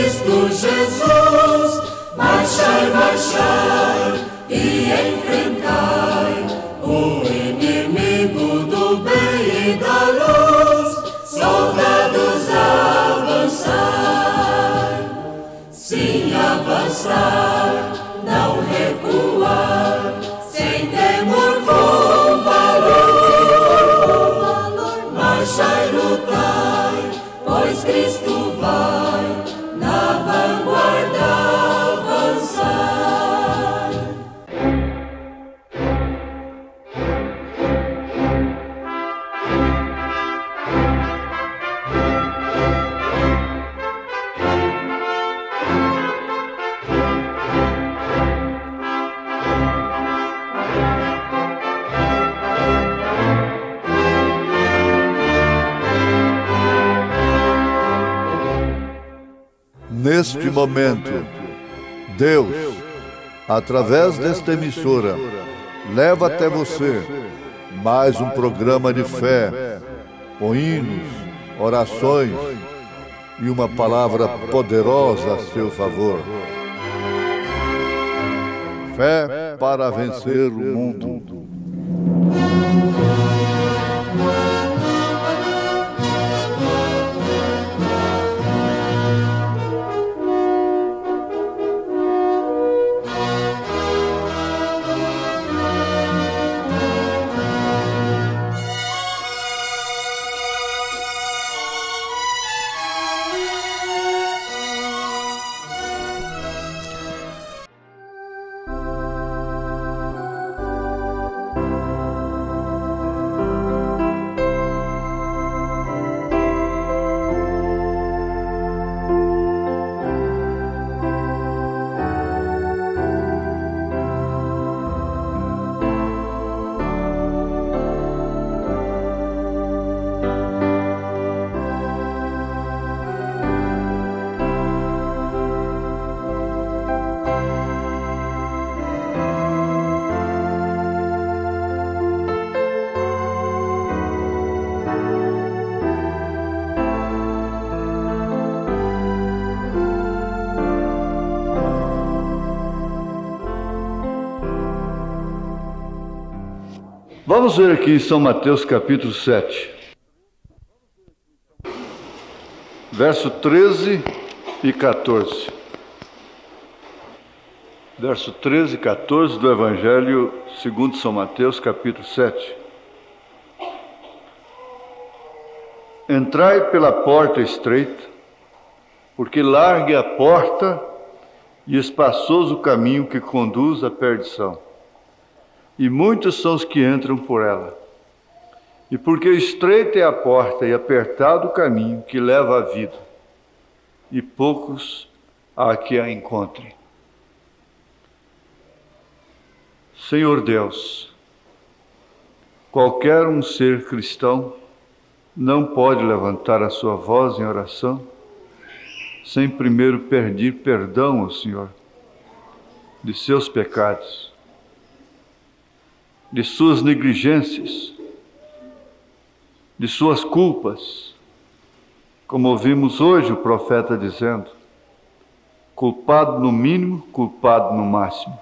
Cristo Jesus, marchai, marchai e enfrentai o inimigo do bem e da luz. Soldados, avançai, sim, avançar, não recuar, sem temor, com valor, marchai, lutai, pois Cristo vai na vanguarda avançar. Neste momento, Deus, através desta emissora, leva até você mais um programa de fé, com hinos, orações e uma palavra poderosa a seu favor. Fé para vencer o mundo. Vamos ver aqui em São Mateus capítulo 7, verso 13 e 14. Verso 13 e 14 do Evangelho segundo São Mateus capítulo 7. Entrai pela porta estreita, porque larga é a porta e espaçoso o caminho que conduz à perdição. E muitos são os que entram por ela. E porque estreita é a porta e apertado o caminho que leva à vida, e poucos há que a encontrem. Senhor Deus, qualquer um ser cristão não pode levantar a sua voz em oração sem primeiro pedir perdão ao Senhor de seus pecados, de suas negligências, de suas culpas, como ouvimos hoje o profeta dizendo, culpado no mínimo, culpado no máximo.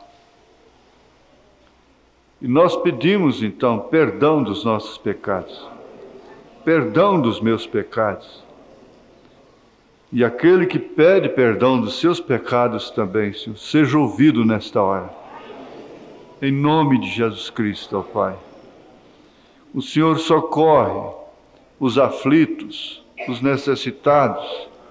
E nós pedimos então perdão dos nossos pecados, perdão dos meus pecados. E aquele que pede perdão dos seus pecados também, Senhor, seja ouvido nesta hora. Em nome de Jesus Cristo, ó Pai. O Senhor socorre os aflitos, os necessitados,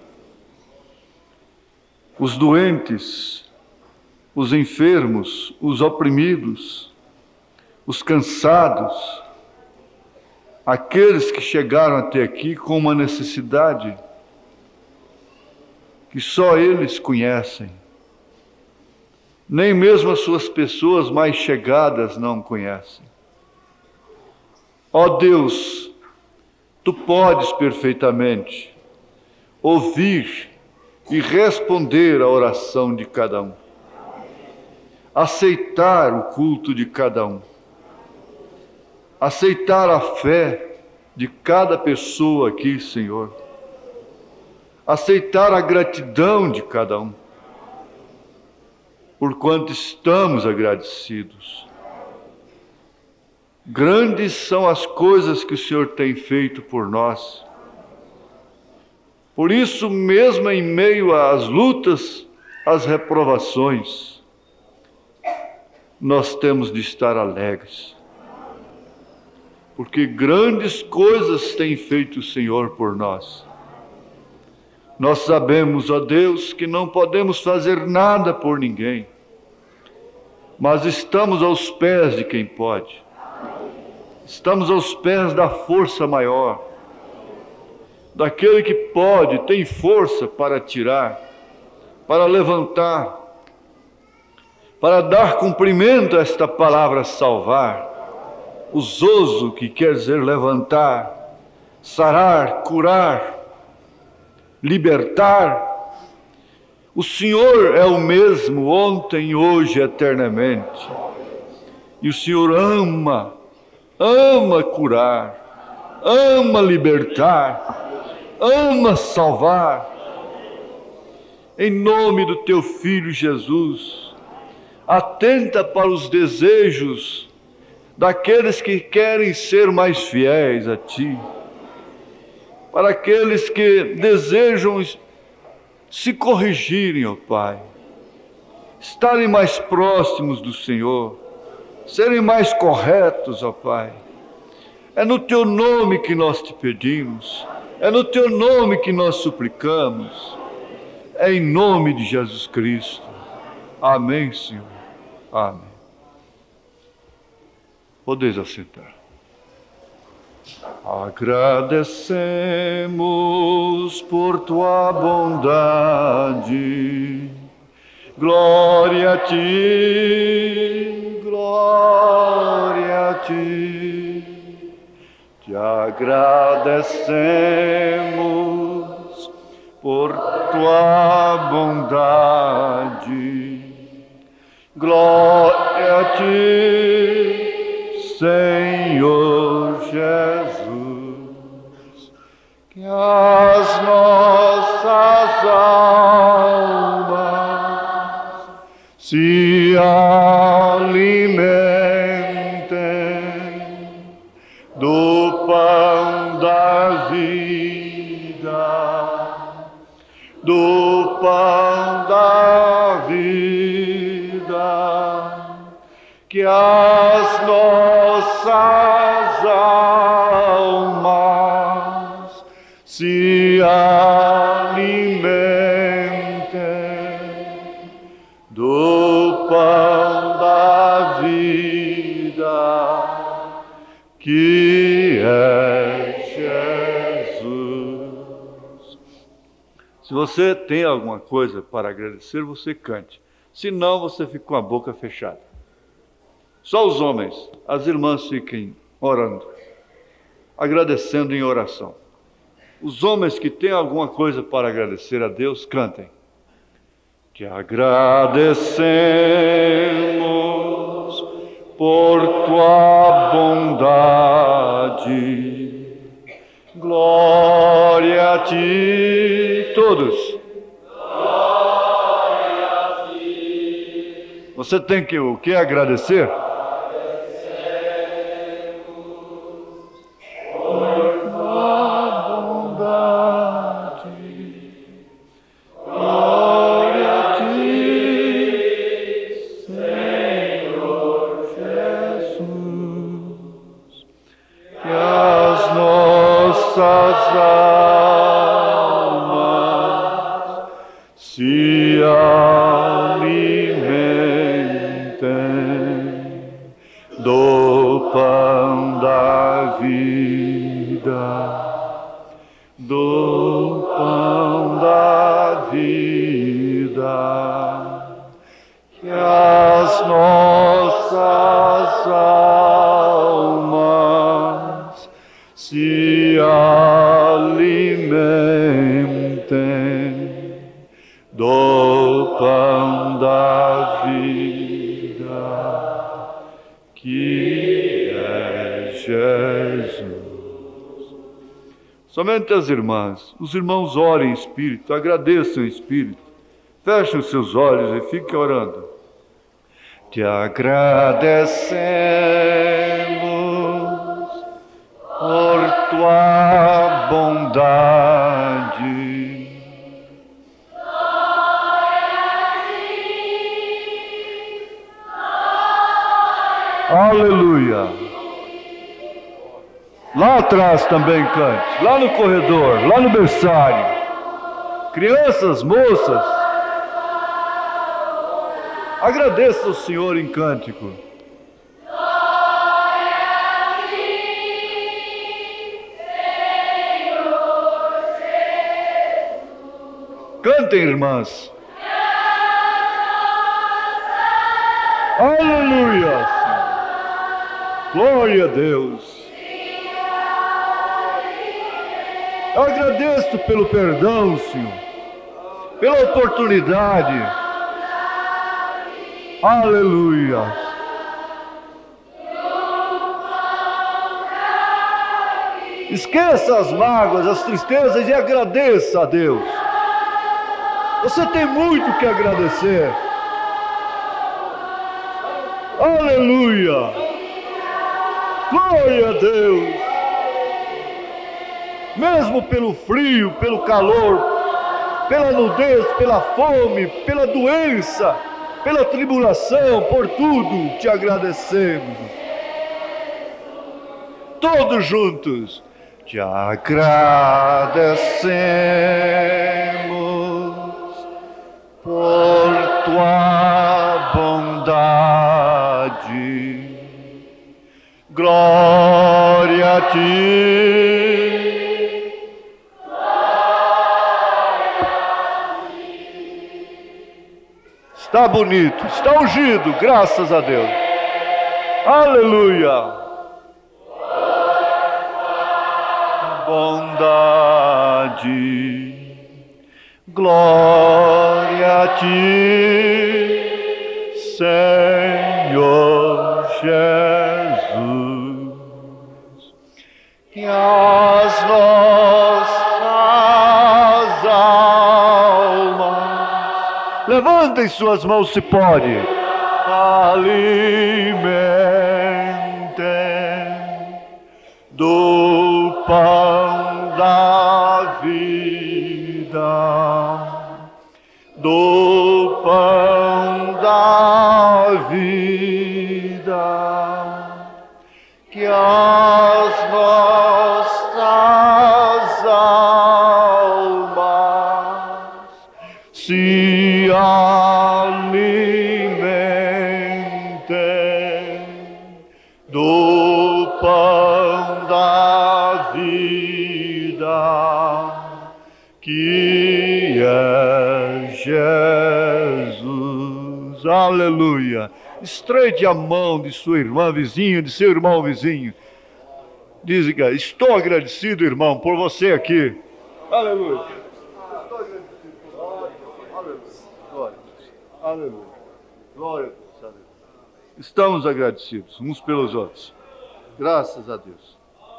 os doentes, os enfermos, os oprimidos, os cansados, aqueles que chegaram até aqui com uma necessidade que só eles conhecem. Nem mesmo as suas pessoas mais chegadas não conhecem. Ó Deus, Tu podes perfeitamente ouvir e responder à oração de cada um, aceitar o culto de cada um, aceitar a fé de cada pessoa aqui, Senhor, aceitar a gratidão de cada um, porquanto estamos agradecidos. Grandes são as coisas que o Senhor tem feito por nós. Por isso, mesmo em meio às lutas, às reprovações, nós temos de estar alegres, porque grandes coisas tem feito o Senhor por nós. Nós sabemos, ó Deus, que não podemos fazer nada por ninguém, mas estamos aos pés de quem pode. Estamos aos pés da força maior, daquele que pode, tem força para tirar, para levantar, para dar cumprimento a esta palavra salvar. O zozo, que quer dizer levantar, sarar, curar, libertar. O Senhor é o mesmo ontem, hoje, eternamente. E o Senhor ama curar, ama libertar, ama salvar. Em nome do teu Filho Jesus, atenta para os desejos daqueles que querem ser mais fiéis a ti, para aqueles que desejam se corrigirem, ó Pai, estarem mais próximos do Senhor, serem mais corretos, ó Pai. É no teu nome que nós te pedimos, é no teu nome que nós suplicamos, é em nome de Jesus Cristo. Amém, Senhor. Amém. Podeis assentar. Agradecemos por tua bondade, glória a ti, glória a ti. Te agradecemos por tua bondade, glória a ti, Senhor Jesus, que as nossas almas se alimentem do pão da vida, do pão da vida, que as nossas almas se alimentem do pão da vida, que é Jesus. Se você tem alguma coisa para agradecer, você cante. Se não, você fica com a boca fechada. Só os homens, as irmãs fiquem orando, agradecendo em oração. Os homens que têm alguma coisa para agradecer a Deus, cantem. Te agradecemos por tua bondade, glória a ti. Todos. Glória a ti. Você tem que o que agradecer? Somente as irmãs. Os irmãos orem em espírito, agradeçam em espírito. Fechem os seus olhos e fiquem orando. Te agradecemos por tua bondade. Aleluia. Lá atrás também cante, lá no corredor, lá no berçário. Crianças, moças, agradeça ao Senhor em cântico. Cantem, irmãs. Aleluia. Glória a Deus. Eu agradeço pelo perdão, Senhor, pela oportunidade. Aleluia. Esqueça as mágoas, as tristezas e agradeça a Deus. Você tem muito que agradecer. Aleluia. Glória a Deus. Mesmo pelo frio, pelo calor, pela nudez, pela fome, pela doença, pela tribulação, por tudo te agradecemos. Todos juntos te agradecemos por tua bondade. Glória a ti. Está bonito, está ungido, graças a Deus. Aleluia. Bondade, glória a ti, Senhor Jesus. Que as nossas levantem suas mãos se pode. Alimentem do pão da vida, do pão da vida, que as nossas almas se alimentem do pão da vida, que é Jesus. Aleluia. Estreite a mão de sua irmã vizinha, de seu irmão vizinho. Diga: estou agradecido, irmão, por você aqui. Aleluia. Estou agradecido por você. Aleluia. Aleluia. Glória a Deus. Estamos agradecidos uns pelos outros. Graças a Deus.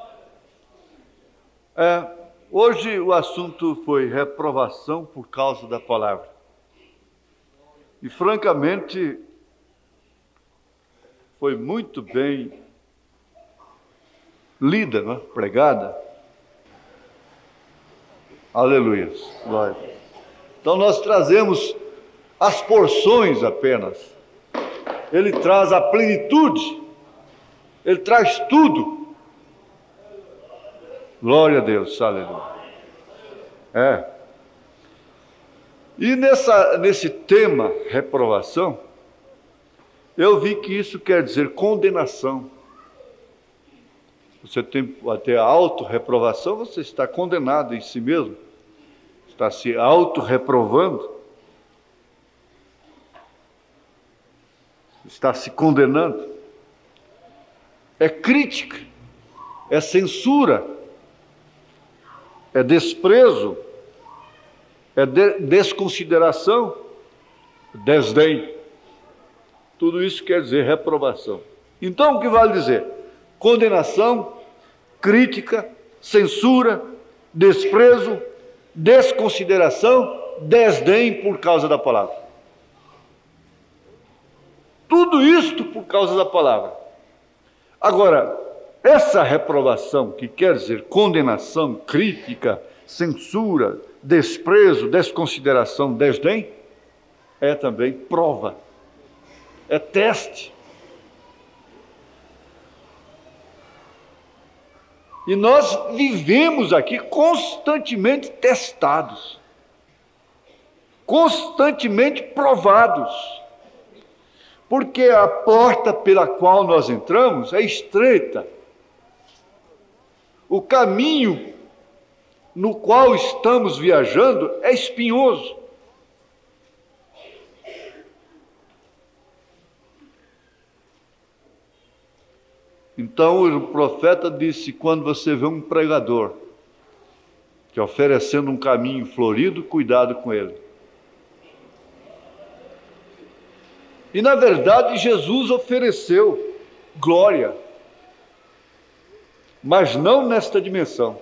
Hoje o assunto foi reprovação por causa da palavra. E francamente, foi muito bem lida, né? Pregada. Aleluia. Glória. Então nós trazemos as porções apenas. Ele traz a plenitude. Ele traz tudo. Glória a Deus, aleluia. E nesse tema, reprovação, eu vi que isso quer dizer condenação. Você tem até a auto-reprovação, você está condenado em si mesmo. Está se auto-reprovando. Está se condenando. É crítica, é censura, é desprezo, é desconsideração, desdém. Tudo isso quer dizer reprovação. Então o que vale dizer? Condenação, crítica, censura, desprezo, desconsideração, desdém por causa da palavra. Tudo isto por causa da palavra. Agora, essa reprovação, que quer dizer condenação, crítica, censura, desprezo, desconsideração, desdém, é também prova, é teste. E nós vivemos aqui constantemente testados, constantemente provados, porque a porta pela qual nós entramos é estreita. O caminho no qual estamos viajando é espinhoso. Então o profeta disse: quando você vê um pregador que oferecendo um caminho florido, cuidado com ele. E na verdade Jesus ofereceu glória, mas não nesta dimensão.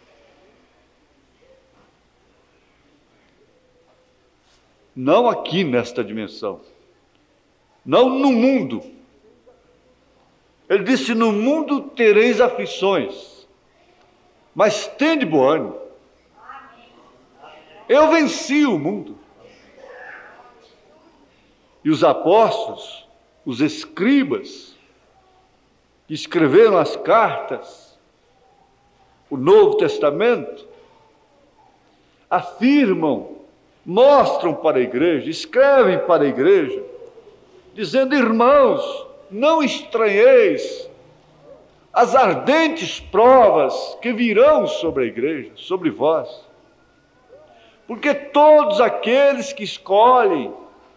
Não aqui nesta dimensão. Não no mundo. Ele disse: no mundo tereis aflições, mas tende bom ânimo. Eu venci o mundo. E os apóstolos, os escribas, que escreveram as cartas, o Novo Testamento, afirmam, mostram para a igreja, escrevem para a igreja, dizendo: irmãos, não estranheis as ardentes provas que virão sobre a igreja, sobre vós, porque todos aqueles que escolhem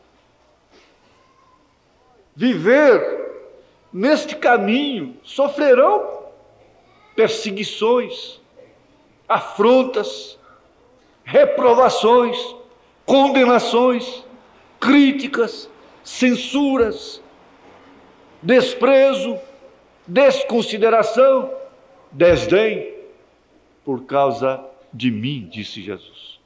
viver neste caminho sofrerão perseguições, afrontas, reprovações, condenações, críticas, censuras, desprezo, desconsideração, desdém, por causa de mim, disse Jesus.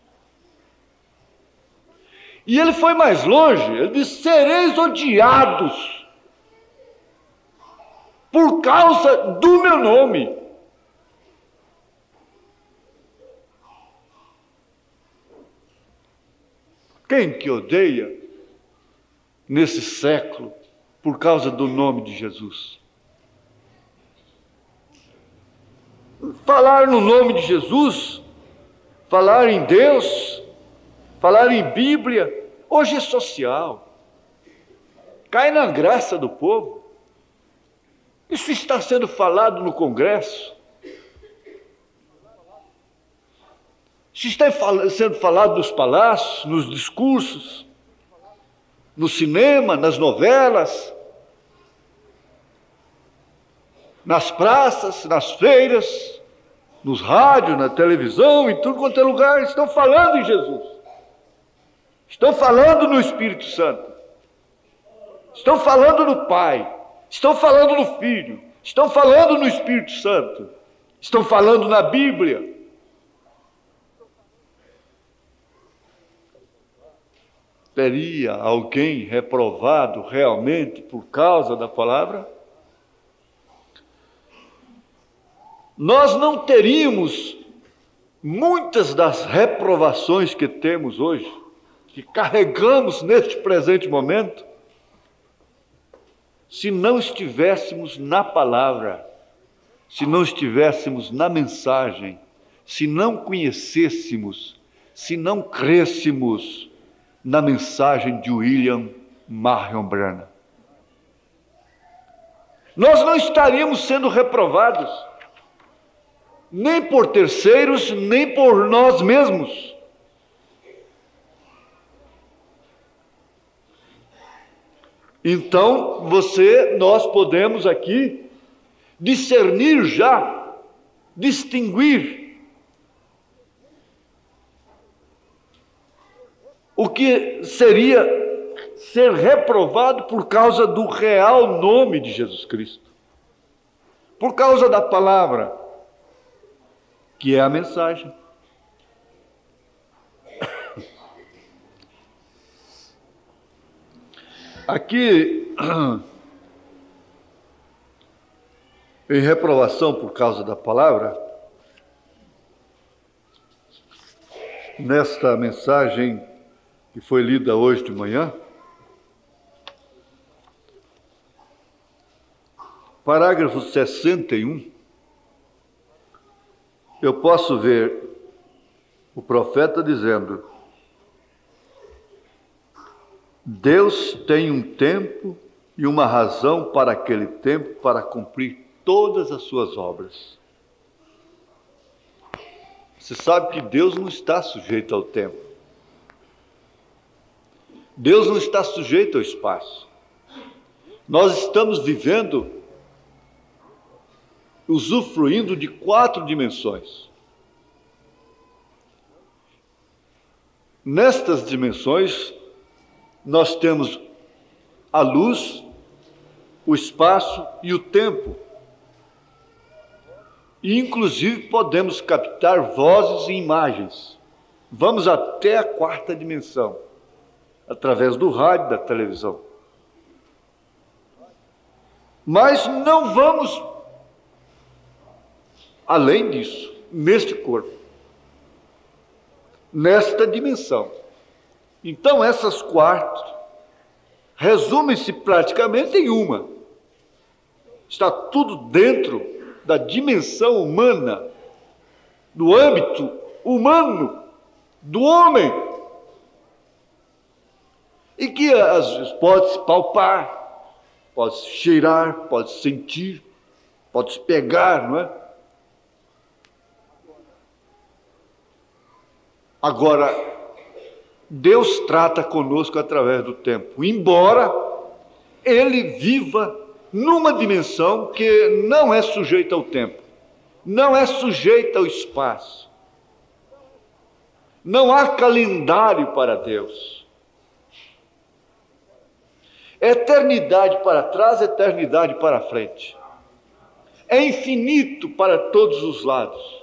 E ele foi mais longe, ele disse: sereis odiados por causa do meu nome. Quem que odeia nesse século por causa do nome de Jesus? Falar no nome de Jesus, falar em Deus, falar em Bíblia, hoje é social, cai na graça do povo. Isso está sendo falado no Congresso, isso está sendo falado nos palácios, nos discursos, no cinema, nas novelas, nas praças, nas feiras, nos rádios, na televisão, em tudo quanto é lugar. Estão falando em Jesus, estão falando no Espírito Santo, estão falando no Pai, estão falando no Filho, estão falando no Espírito Santo, estão falando na Bíblia. Teria alguém reprovado realmente por causa da palavra? Nós não teríamos muitas das reprovações que temos hoje, que carregamos neste presente momento, se não estivéssemos na palavra, se não estivéssemos na mensagem, se não conhecêssemos, se não crêssemos na mensagem de William Marion Branham. Nós não estaríamos sendo reprovados, nem por terceiros, nem por nós mesmos. Então, nós podemos aqui discernir já, distinguir o que seria ser reprovado por causa do real nome de Jesus Cristo, por causa da palavra, que é a mensagem. Aqui, em reprovação por causa da palavra, nesta mensagem que foi lida hoje de manhã, parágrafo 61, eu posso ver o profeta dizendo: Deus tem um tempo e uma razão para aquele tempo para cumprir todas as suas obras. Você sabe que Deus não está sujeito ao tempo. Deus não está sujeito ao espaço. Nós estamos vivendo, usufruindo de 4 dimensões. Nestas dimensões, nós temos a luz, o espaço e o tempo. E, inclusive, podemos captar vozes e imagens. Vamos até a 4ª dimensão, através do rádio e da televisão. Mas não vamos além disso, neste corpo, nesta dimensão. Então, essas 4 resumem-se praticamente em uma. Está tudo dentro da dimensão humana, do âmbito humano, do homem. E que às vezes pode-se palpar, pode-se cheirar, pode-se sentir, pode-se pegar, não é? Agora, Deus trata conosco através do tempo, embora Ele viva numa dimensão que não é sujeita ao tempo, não é sujeita ao espaço. Não há calendário para Deus. Eternidade para trás, eternidade para frente. É infinito para todos os lados.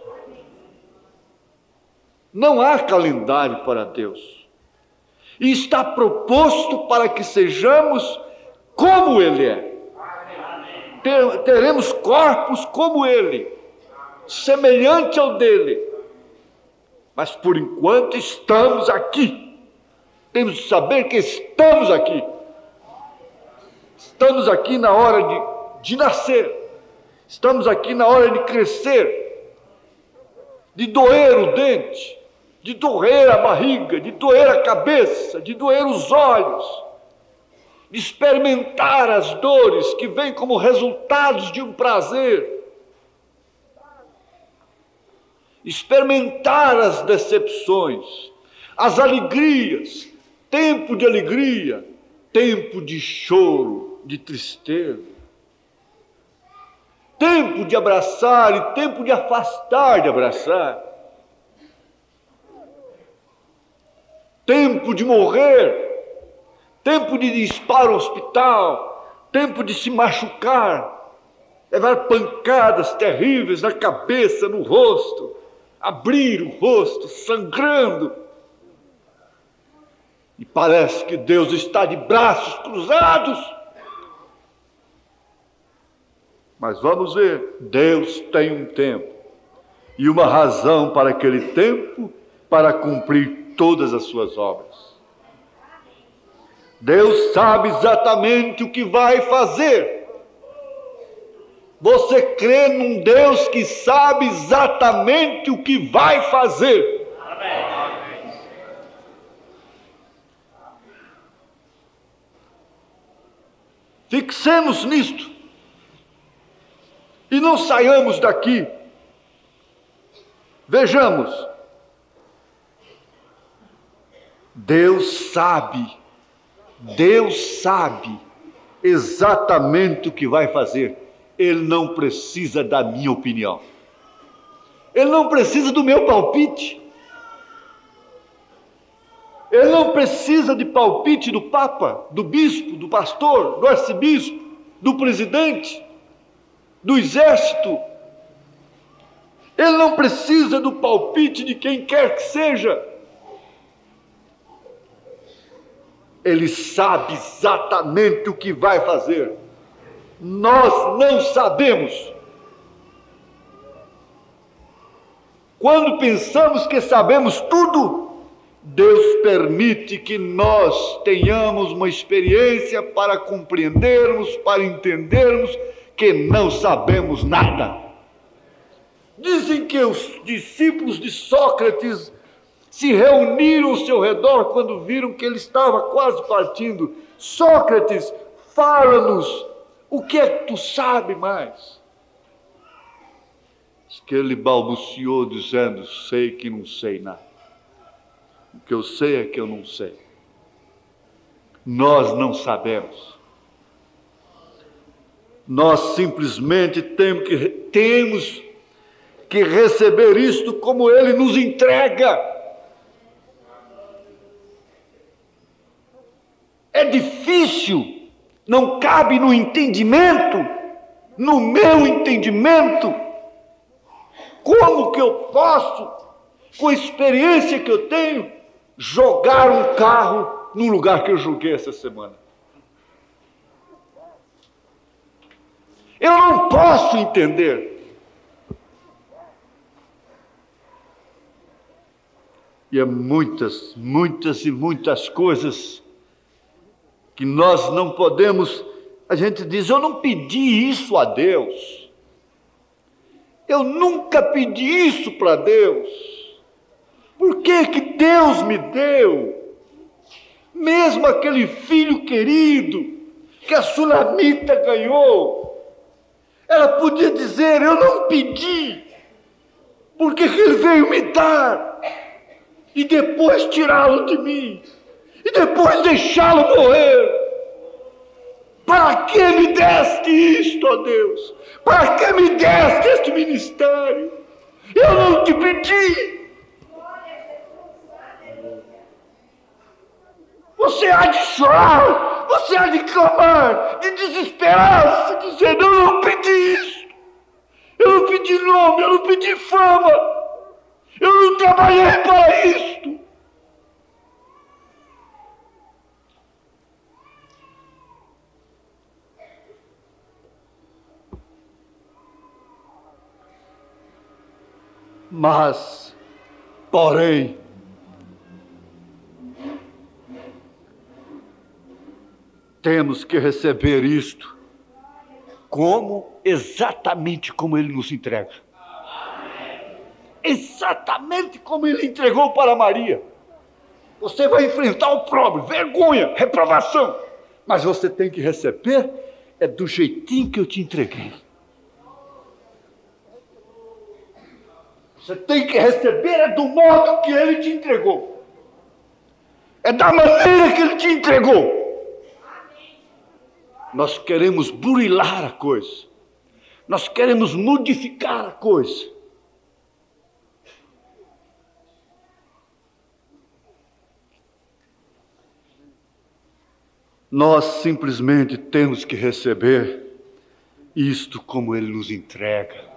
Não há calendário para Deus. E está proposto para que sejamos como Ele é. Teremos corpos como Ele, semelhante ao dele. Mas por enquanto estamos aqui. Temos de saber que estamos aqui. Estamos aqui na hora de nascer. Estamos aqui na hora de crescer, de doer o dente, de doer a barriga, de doer a cabeça, de doer os olhos, de experimentar as dores que vêm como resultados de um prazer, experimentar as decepções, as alegrias, tempo de alegria, tempo de choro, de tristeza, tempo de abraçar e tempo de afastar de abraçar, tempo de morrer, tempo de ir para o hospital, tempo de se machucar, levar pancadas terríveis na cabeça, no rosto, abrir o rosto, sangrando. E parece que Deus está de braços cruzados. Mas vamos ver, Deus tem um tempo e uma razão para aquele tempo, para cumprir todas as suas obras. Deus sabe exatamente o que vai fazer. Você crê num Deus que sabe exatamente o que vai fazer. Amém. Fixemos nisto e não saiamos daqui. Vejamos, Deus sabe exatamente o que vai fazer. Ele não precisa da minha opinião. Ele não precisa do meu palpite. Ele não precisa de palpite do Papa, do bispo, do pastor, do arcebispo, do presidente, do exército. Ele não precisa do palpite de quem quer que seja. Ele sabe exatamente o que vai fazer. Nós não sabemos. Quando pensamos que sabemos tudo, Deus permite que nós tenhamos uma experiência para compreendermos, para entendermos que não sabemos nada. Dizem que os discípulos de Sócrates se reuniram ao seu redor quando viram que ele estava quase partindo. Sócrates, fala-nos, o que é que tu sabe mais? Diz que ele balbuciou dizendo, sei que não sei nada. O que eu sei é que eu não sei. Nós não sabemos. Nós simplesmente temos que receber isto como Ele nos entrega. É difícil, não cabe no entendimento, no meu entendimento. Como que eu posso, com a experiência que eu tenho, jogar um carro no lugar que eu joguei essa semana? Eu não posso entender. E há muitas e muitas coisas que nós não podemos. A gente diz, eu não pedi isso a Deus. Eu nunca pedi isso para Deus. Por que que Deus me deu? Mesmo aquele filho querido que a Sulamita ganhou, ela podia dizer, eu não pedi. Por que que Ele veio me dar? E depois tirá-lo de mim. E depois deixá-lo morrer. Para que me deste isto, ó Deus? Para que me deste este ministério? Eu não te pedi. Você há de chorar, você há de clamar, de desesperar-se, dizendo, eu não pedi isso. Eu não pedi nome, eu não pedi fama. Eu não trabalhei para isto. Mas, porém, temos que receber isto exatamente como Ele nos entrega. Exatamente como Ele entregou para Maria. Você vai enfrentar o próprio, vergonha, reprovação, mas você tem que receber do jeitinho que eu te entreguei. Você tem que receber do modo que Ele te entregou. É da maneira que Ele te entregou. Nós queremos burilar a coisa. Nós queremos modificar a coisa. Nós simplesmente temos que receber isto como Ele nos entrega.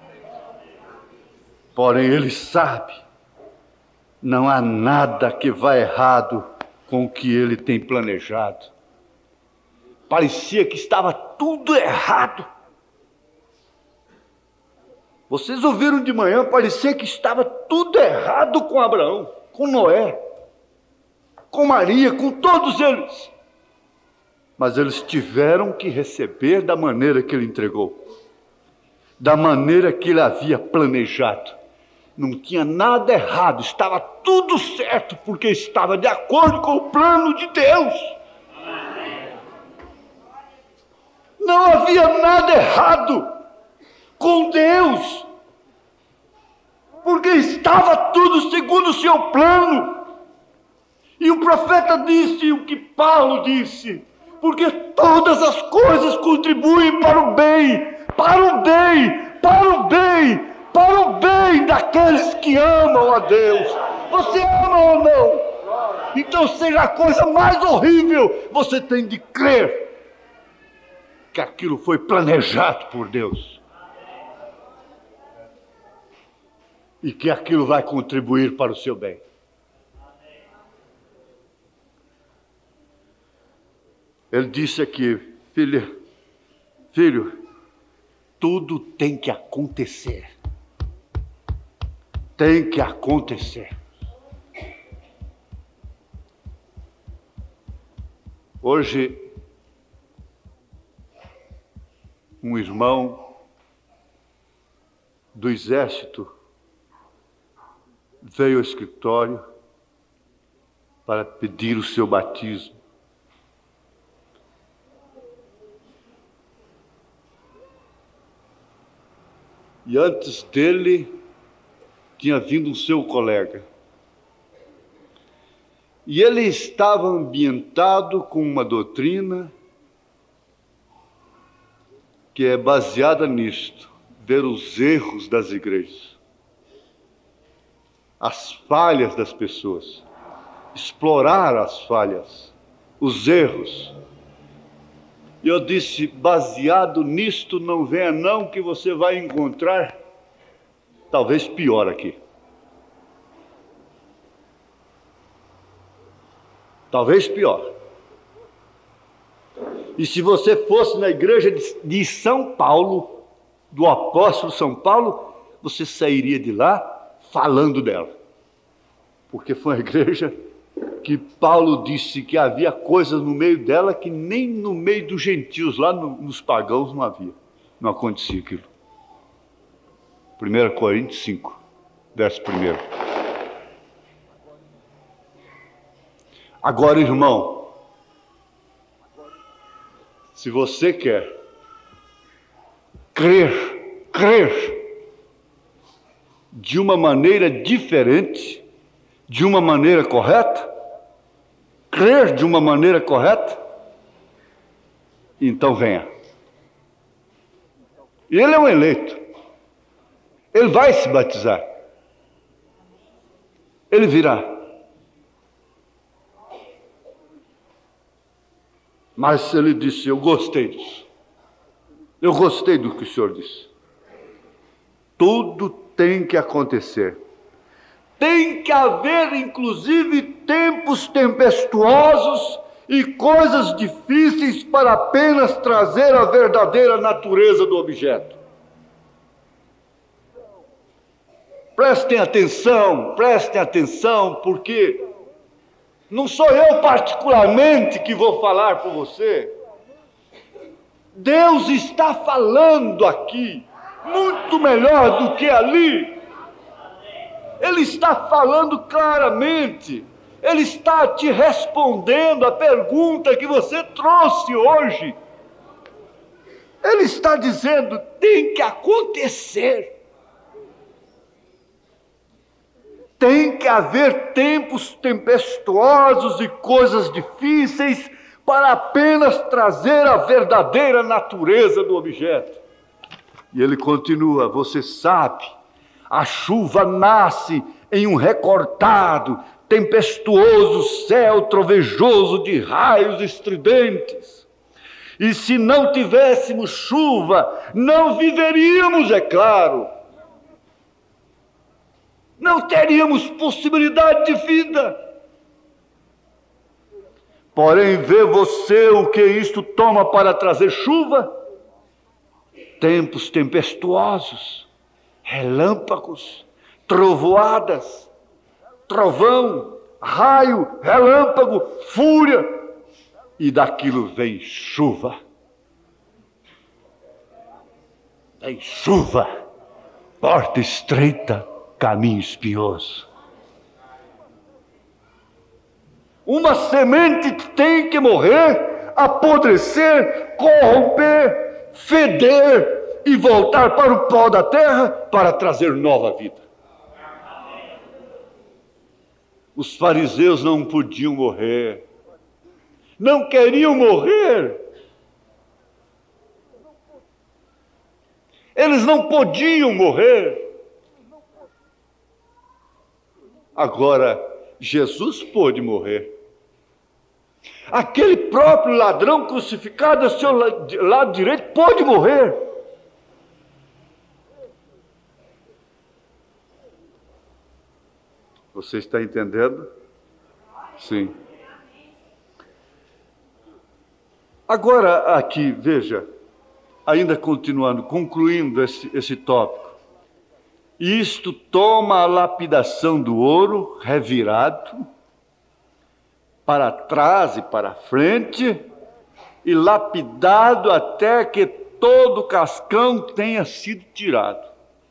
Porém, Ele sabe, não há nada que vá errado com o que Ele tem planejado. Parecia que estava tudo errado. Vocês ouviram de manhã, parecia que estava tudo errado com Abraão, com Noé, com Maria, com todos eles. Mas eles tiveram que receber da maneira que Ele entregou, da maneira que Ele havia planejado. Não tinha nada errado, estava tudo certo, porque estava de acordo com o plano de Deus. Não havia nada errado com Deus, porque estava tudo segundo o seu plano. E o profeta disse o que Paulo disse, porque todas as coisas contribuem para o bem, para o bem, para o bem, para o bem daqueles que amam a Deus. Você ama ou não? Então, seja a coisa mais horrível, você tem de crer que aquilo foi planejado por Deus. E que aquilo vai contribuir para o seu bem. Ele disse aqui, filho, tudo tem que acontecer. Tem que acontecer. Hoje, um irmão do exército veio ao escritório para pedir o seu batismo. E antes dele, tinha vindo um seu colega. E ele estava ambientado com uma doutrina que é baseada nisto, ver os erros das igrejas, as falhas das pessoas, explorar as falhas, os erros. E eu disse, baseado nisto, não venha não, que você vai encontrar talvez pior aqui. Talvez pior. E se você fosse na igreja de São Paulo, do apóstolo São Paulo, você sairia de lá falando dela. Porque foi uma igreja que Paulo disse que havia coisas no meio dela que nem no meio dos gentios, lá nos pagãos, não havia. Não acontecia aquilo. 1 Coríntios 5, verso 1. Agora, irmão, se você quer crer de uma maneira diferente, de uma maneira correta, crer de uma maneira correta, então venha. Ele é um eleito. Ele vai se batizar. Ele virá. Mas ele disse, eu gostei disso. Eu gostei do que o senhor disse. Tudo tem que acontecer. Tem que haver, inclusive, tempos tempestuosos e coisas difíceis para apenas trazer a verdadeira natureza do objeto. Prestem atenção, porque não sou eu particularmente que vou falar por você. Deus está falando aqui, muito melhor do que ali. Ele está falando claramente. Ele está te respondendo a pergunta que você trouxe hoje. Ele está dizendo, tem que acontecer. Tem que haver tempos tempestuosos e coisas difíceis para apenas trazer a verdadeira natureza do objeto. E ele continua, você sabe, a chuva nasce em um recortado, tempestuoso céu trovejoso de raios estridentes. E se não tivéssemos chuva, não viveríamos, é claro. Não teríamos possibilidade de vida. Porém, vê você o que isto toma para trazer chuva? Tempos tempestuosos, relâmpagos, trovoadas, trovão, raio, relâmpago, fúria, e daquilo vem chuva. Vem chuva, porta estreita, caminho espinhoso. Uma semente tem que morrer, apodrecer, corromper, feder e voltar para o pó da terra para trazer nova vida. Os fariseus não podiam morrer, não queriam morrer. Eles não podiam morrer. Agora, Jesus pôde morrer. Aquele próprio ladrão crucificado ao seu lado direito pôde morrer. Você está entendendo? Sim. Agora aqui, veja, ainda continuando, concluindo esse tópico. Isto toma a lapidação do ouro revirado para trás e para frente e lapidado até que todo o cascão tenha sido tirado.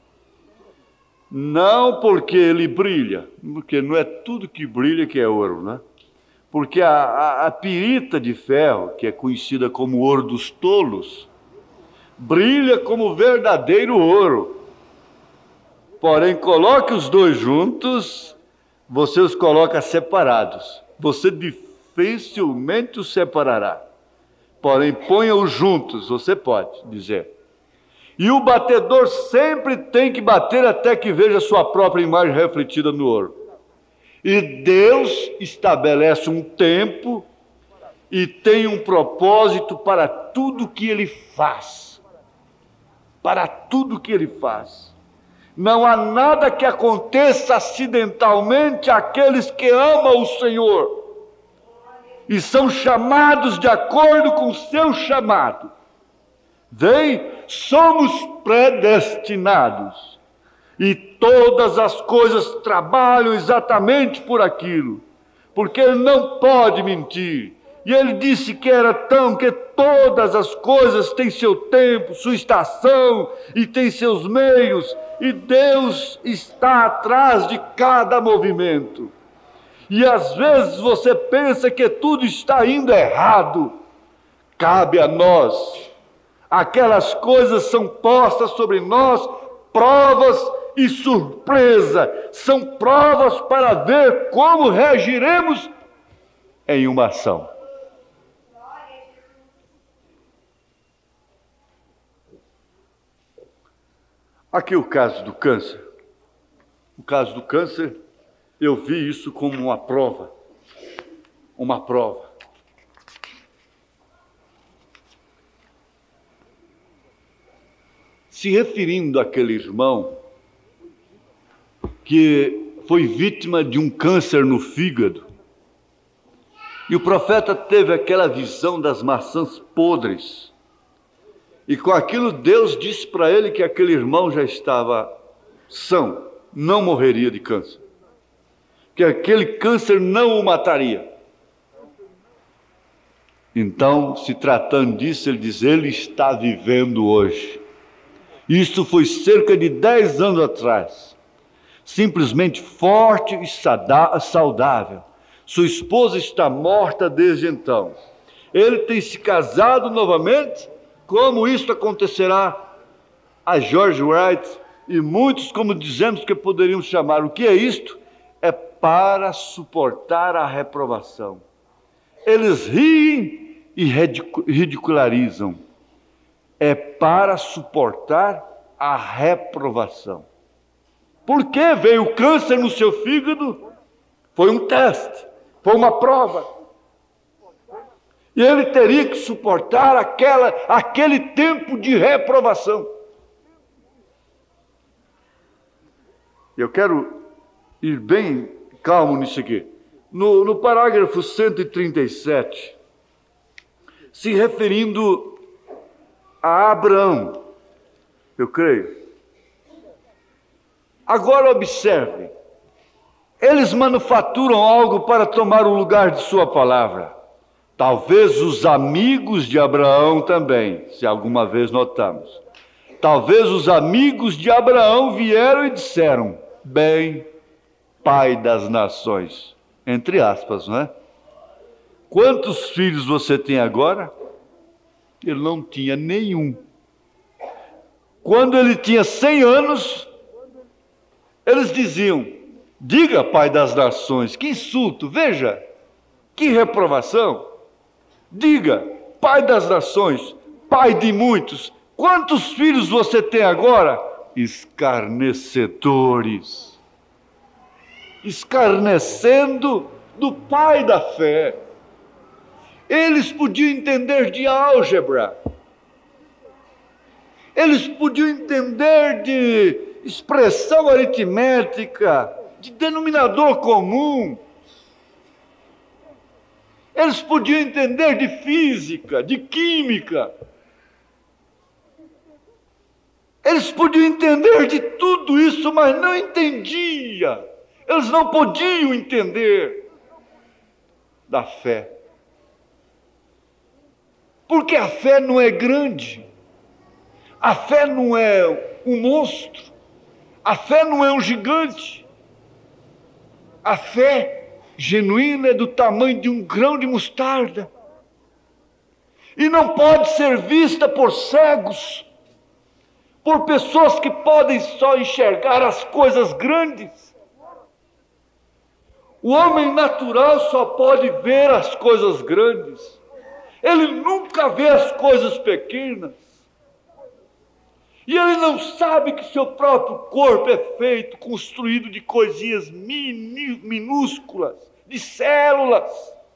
Não porque ele brilha, porque não é tudo que brilha que é ouro, né? Porque a pirita de ferro, que é conhecida como ouro dos tolos, brilha como verdadeiro ouro. Porém, coloque os dois juntos, você os coloca separados. Você dificilmente os separará. Porém, ponha-os juntos, você pode dizer. E o batedor sempre tem que bater até que veja sua própria imagem refletida no ouro. E Deus estabelece um tempo e tem um propósito para tudo que Ele faz. Para tudo que Ele faz. Não há nada que aconteça acidentalmente àqueles que amam o Senhor e são chamados de acordo com o seu chamado. Vem, somos predestinados e todas as coisas trabalham exatamente por aquilo, porque Ele não pode mentir. E Ele disse que era tão, que todas as coisas têm seu tempo, sua estação e têm seus meios, e Deus está atrás de cada movimento. E às vezes você pensa que tudo está indo errado. Cabe a nós. Aquelas coisas são postas sobre nós, provas e surpresa. São provas para ver como reagiremos em uma ação. Aqui o caso do câncer. O caso do câncer, eu vi isso como uma prova. Uma prova. Se referindo àquele irmão que foi vítima de um câncer no fígado, e o profeta teve aquela visão das maçãs podres, e com aquilo Deus disse para ele que aquele irmão já estava são, não morreria de câncer, que aquele câncer não o mataria. Então, se tratando disso, ele diz, ele está vivendo hoje. Isso foi cerca de 10 anos atrás. Simplesmente forte e saudável. Sua esposa está morta desde então. Ele tem se casado novamente. Como isso acontecerá a George Wright e muitos, como dizemos que poderíamos chamar. O que é isto? É para suportar a reprovação. Eles riem e ridicularizam. É para suportar a reprovação. Por que veio o câncer no seu fígado? Foi um teste, foi uma prova. E ele teria que suportar aquele tempo de reprovação. Eu quero ir bem calmo nisso aqui. No parágrafo 137, se referindo a Abraão, eu creio. Agora observe, eles manufaturam algo para tomar o lugar de sua palavra. Talvez os amigos de Abraão também, se alguma vez notamos. Talvez os amigos de Abraão vieram e disseram, bem, pai das nações, entre aspas, não é? Quantos filhos você tem agora? Ele não tinha nenhum. Quando ele tinha 100 anos, eles diziam, diga, pai das nações, que insulto, veja, que reprovação. Diga, pai das nações, pai de muitos, quantos filhos você tem agora? Escarnecedores. Escarnecendo do pai da fé. Eles podiam entender de álgebra. Eles podiam entender de expressão aritmética, de denominador comum. Eles podiam entender de física, de química. Eles podiam entender de tudo isso, mas não entendiam. Eles não podiam entender da fé. Porque a fé não é grande. A fé não é um monstro. A fé não é um gigante. A fé genuína é do tamanho de um grão de mostarda. E não pode ser vista por cegos, por pessoas que podem só enxergar as coisas grandes. O homem natural só pode ver as coisas grandes. Ele nunca vê as coisas pequenas. E ele não sabe que seu próprio corpo é feito, construído de coisinhas minúsculas, de células,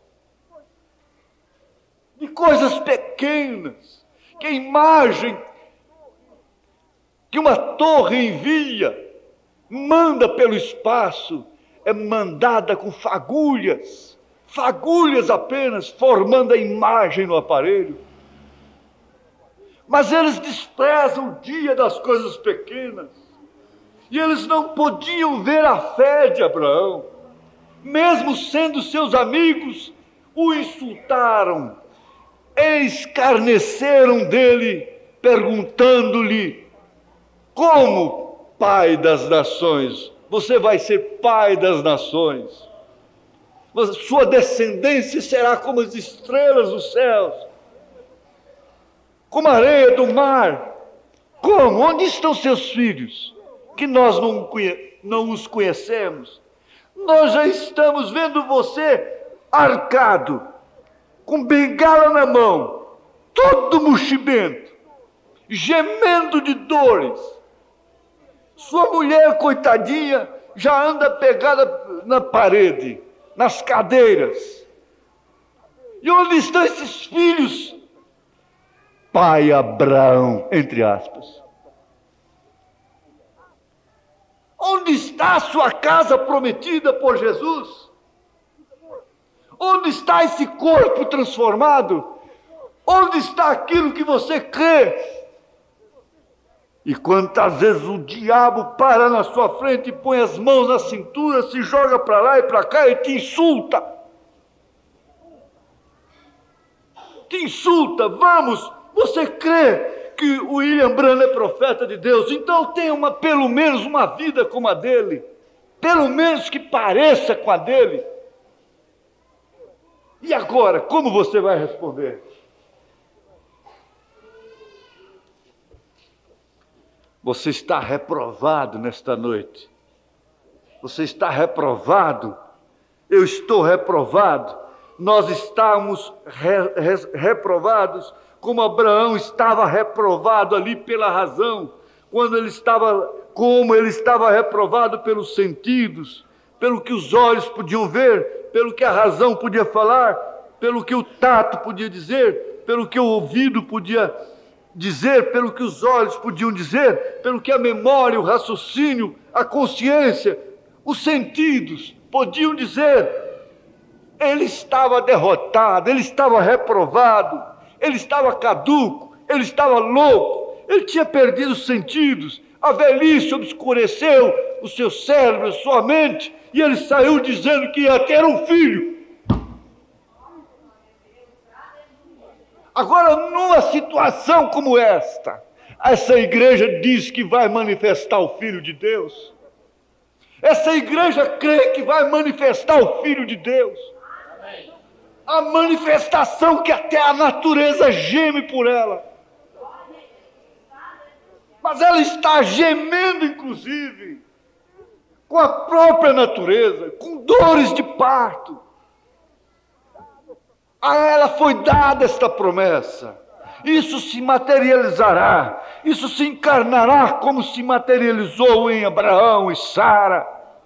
de coisas pequenas, que a imagem que uma torre envia, manda pelo espaço, é mandada com fagulhas apenas, formando a imagem no aparelho. Mas eles desprezam o dia das coisas pequenas. E eles não podiam ver a fé de Abraão. Mesmo sendo seus amigos, o insultaram, escarneceram dele, perguntando-lhe: como pai das nações? Você vai ser pai das nações. Sua descendência será como as estrelas dos céus, como a areia do mar. Como? Onde estão seus filhos? Que nós não os conhecemos. Nós já estamos vendo você arcado, com bengala na mão, todo mochibento, gemendo de dores. Sua mulher, coitadinha, já anda pegada na parede, nas cadeiras. E onde estão esses filhos? Pai Abraão, entre aspas. Onde está a sua casa prometida por Jesus? Onde está esse corpo transformado? Onde está aquilo que você crê? E quantas vezes o diabo para na sua frente e põe as mãos na cintura, se joga para lá e para cá e te insulta. Te insulta, vamos, você crê que o William Branham é profeta de Deus, então tenha pelo menos uma vida como a dele, pelo menos que pareça com a dele. E agora, como você vai responder? Você está reprovado nesta noite. Você está reprovado. Eu estou reprovado. Nós estamos reprovados, como Abraão estava reprovado ali pela razão, como ele estava reprovado pelos sentidos, pelo que os olhos podiam ver, pelo que a razão podia falar, pelo que o tato podia dizer, pelo que o ouvido podia dizer, pelo que os olhos podiam dizer, pelo que a memória, o raciocínio, a consciência, os sentidos podiam dizer. Ele estava derrotado, ele estava reprovado, ele estava caduco, ele estava louco, ele tinha perdido os sentidos, a velhice obscureceu o seu cérebro, a sua mente, e ele saiu dizendo que ia ter um filho. Agora, numa situação como esta igreja diz que vai manifestar o Filho de Deus. Essa igreja crê que vai manifestar o Filho de Deus. A manifestação que até a natureza geme por ela. Mas ela está gemendo, inclusive, com a própria natureza, com dores de parto. A ela foi dada esta promessa. Isso se materializará, isso se encarnará como se materializou em Abraão e Sara.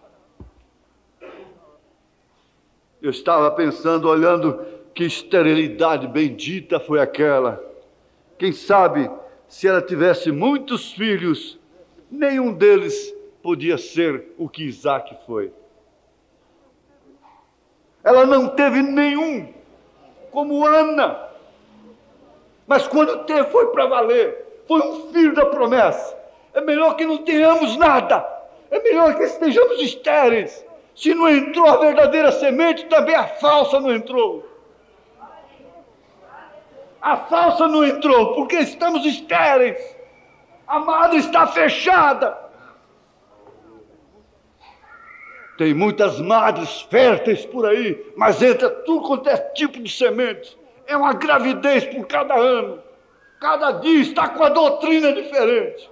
Eu estava pensando, olhando, que esterilidade bendita foi aquela. Quem sabe, se ela tivesse muitos filhos, nenhum deles podia ser o que Isaac foi. Ela não teve nenhum, como Ana. Mas quando teve, foi para valer. Foi um filho da promessa. É melhor que não tenhamos nada. É melhor que estejamos estéreis. Se não entrou a verdadeira semente, também a falsa não entrou. A falsa não entrou, porque estamos estéreis. A madre está fechada. Tem muitas madres férteis por aí, mas entra tudo quanto é tipo de semente. É uma gravidez por cada ano. Cada dia está com a doutrina diferente.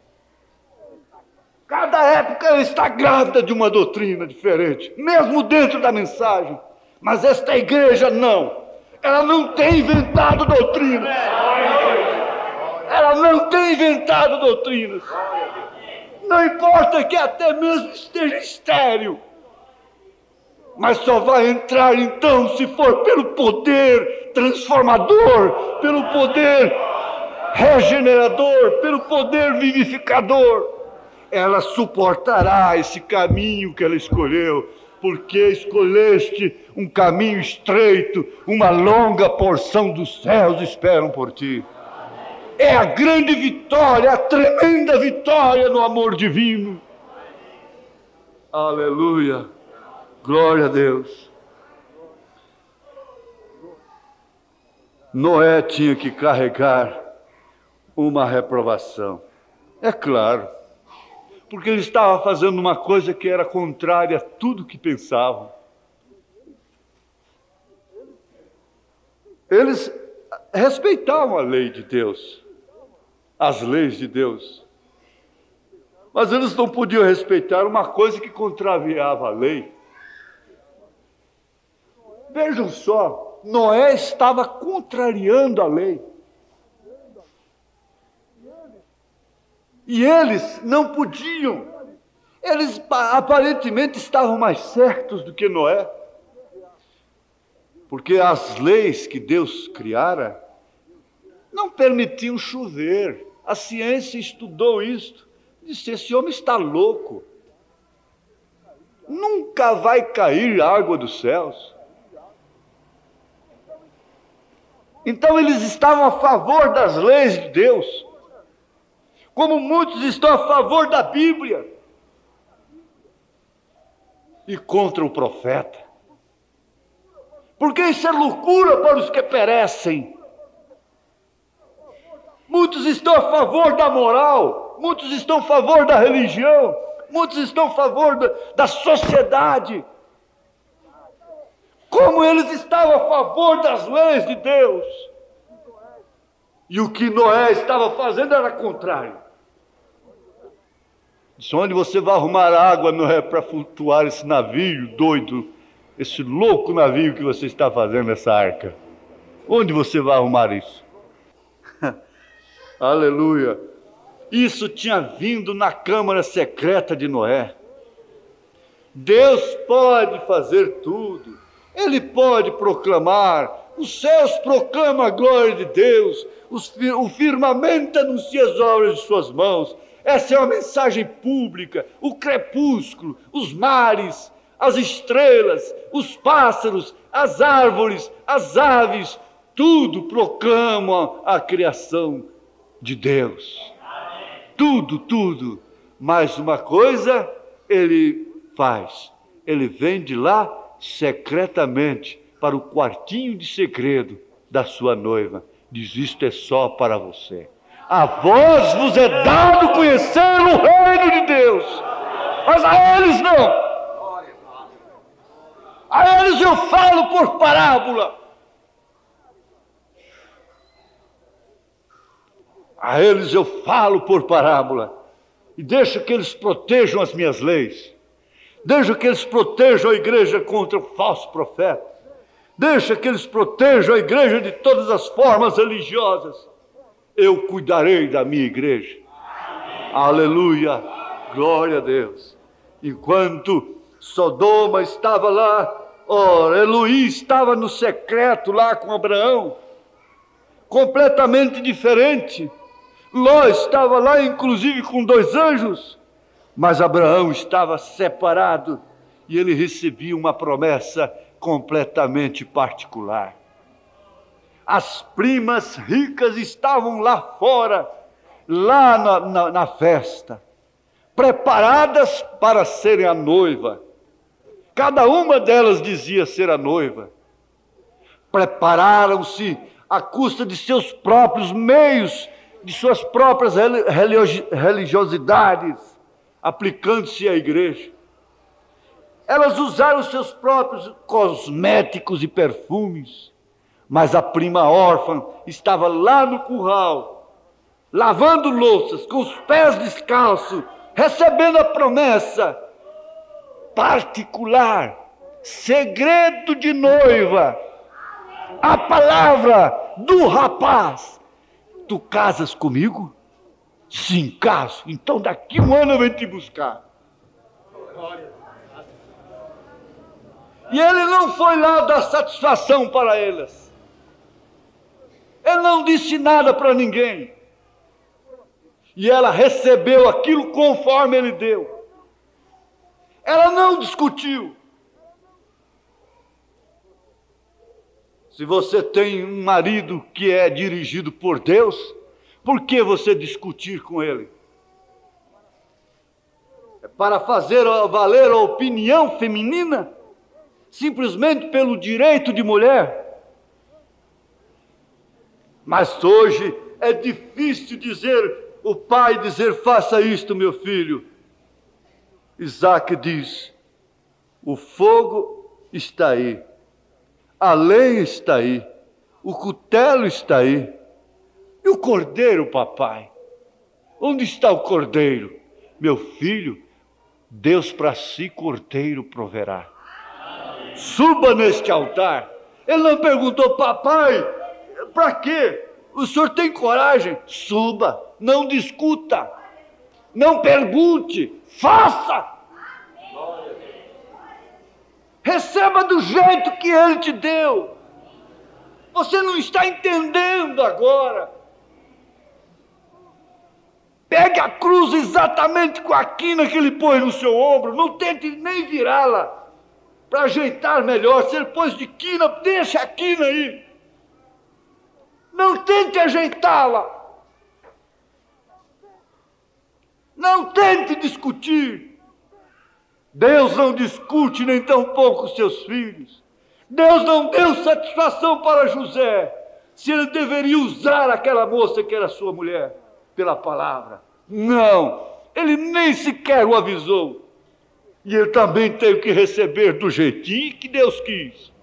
Cada época ela está grávida de uma doutrina diferente, mesmo dentro da mensagem. Mas esta igreja não. Ela não tem inventado doutrinas. Ela não tem inventado doutrinas. Não importa que até mesmo esteja estéril. Mas só vai entrar então se for pelo poder transformador, pelo poder regenerador, pelo poder vivificador. Ela suportará esse caminho que ela escolheu, porque escolheste um caminho estreito, uma longa porção dos céus esperam por ti. É a grande vitória, a tremenda vitória no amor divino. Aleluia, glória a Deus. Noé tinha que carregar uma reprovação, é claro, porque ele estava fazendo uma coisa que era contrária a tudo que pensavam. Eles respeitavam a lei de Deus, as leis de Deus, mas eles não podiam respeitar uma coisa que contrariava a lei. Vejam só, Noé estava contrariando a lei. E eles não podiam. Eles aparentemente estavam mais certos do que Noé. Porque as leis que Deus criara não permitiam chover. A ciência estudou isto. Disse, esse homem está louco. Nunca vai cair água dos céus. Então eles estavam a favor das leis de Deus, como muitos estão a favor da Bíblia e contra o profeta. Porque isso é loucura para os que perecem. Muitos estão a favor da moral, muitos estão a favor da religião, muitos estão a favor da sociedade. Como eles estavam a favor das leis de Deus. E o que Noé estava fazendo era contrário. Disse, onde você vai arrumar água, Noé, para flutuar esse navio doido, esse louco navio que você está fazendo, essa arca? Onde você vai arrumar isso? Aleluia! Isso tinha vindo na câmara secreta de Noé. Deus pode fazer tudo. Ele pode proclamar, os céus proclamam a glória de Deus, o firmamento anuncia as obras de suas mãos. Essa é uma mensagem pública. O crepúsculo, os mares, as estrelas, os pássaros, as árvores, as aves, tudo proclamam a criação de Deus. Tudo, tudo. Mas uma coisa ele faz, ele vem de lá secretamente para o quartinho de segredo da sua noiva. Diz, isto é só para você. A vós vos é dado conhecer o reino de Deus, mas a eles não. A eles eu falo por parábola. A eles eu falo por parábola. E deixa que eles protejam as minhas leis. Deixa que eles protejam a igreja contra o falso profeta. Deixa que eles protejam a igreja de todas as formas religiosas. Eu cuidarei da minha igreja. Amém. Aleluia, glória a Deus. Enquanto Sodoma estava lá, Eloí estava no secreto lá com Abraão, completamente diferente. Ló estava lá, inclusive, com 2 anjos. Mas Abraão estava separado e ele recebia uma promessa completamente particular. As primas ricas estavam lá fora, lá na festa, preparadas para serem a noiva. Cada uma delas dizia ser a noiva. Prepararam-se à custa de seus próprios meios, de suas próprias religiosidades, aplicando-se à igreja. Elas usaram seus próprios cosméticos e perfumes, mas a prima órfã estava lá no curral, lavando louças, com os pés descalços, recebendo a promessa particular, segredo de noiva, a palavra do rapaz. Tu casas comigo? Sim, caso. Então daqui um ano eu venho te buscar. E ele não foi lá dar satisfação para elas. Ele não disse nada para ninguém. E ela recebeu aquilo conforme ele deu. Ela não discutiu. Se você tem um marido que é dirigido por Deus, por que você discutir com ele? É para fazer valer a opinião feminina? Simplesmente pelo direito de mulher? Mas hoje é difícil dizer, o pai dizer, faça isto, meu filho. Isaac diz, o fogo está aí, a lenha está aí, o cutelo está aí. E o cordeiro, papai? Onde está o cordeiro? Meu filho, Deus para si cordeiro proverá. Suba neste altar. Ele não perguntou, papai, para quê? O senhor tem coragem? Suba, não discuta, não pergunte, faça. Receba do jeito que ele te deu. Você não está entendendo agora. Pegue a cruz exatamente com a quina que ele pôs no seu ombro. Não tente nem virá-la para ajeitar melhor. Se ele pôs de quina, deixa a quina aí. Não tente ajeitá-la. Não tente discutir. Deus não discute nem tampouco os seus filhos. Deus não deu satisfação para José se ele deveria usar aquela moça que era sua mulher pela palavra. Não, ele nem sequer o avisou. E ele também teve que receber do jeitinho que Deus quis.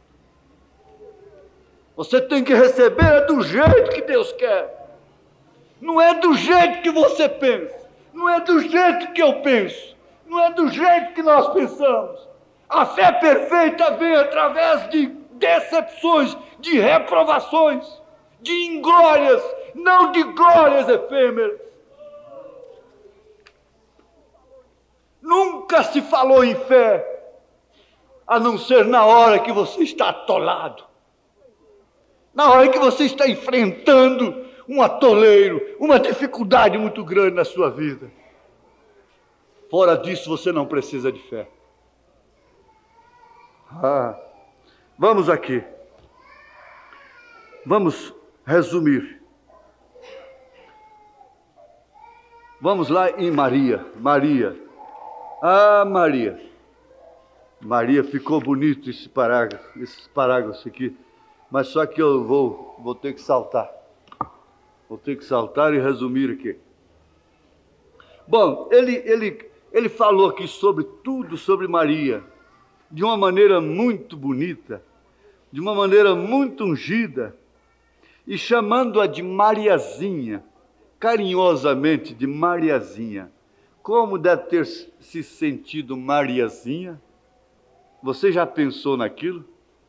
Você tem que receber do jeito que Deus quer. Não é do jeito que você pensa. Não é do jeito que eu penso. Não é do jeito que nós pensamos. A fé perfeita vem através de decepções, de reprovações, de inglórias, não de glórias efêmeras. Nunca se falou em fé, a não ser na hora que você está atolado, na hora que você está enfrentando um atoleiro, uma dificuldade muito grande na sua vida. Fora disso, você não precisa de fé. Vamos aqui. Vamos resumir. Vamos lá em Maria. Maria. Maria, ficou bonito esse parágrafo aqui. Mas só que eu vou ter que saltar. Vou ter que saltar e resumir aqui. Bom, ele falou aqui sobre tudo sobre Maria, de uma maneira muito bonita, de uma maneira muito ungida, e chamando-a de Mariazinha, carinhosamente de Mariazinha. Como deve ter se sentido Mariazinha? Você já pensou naquilo?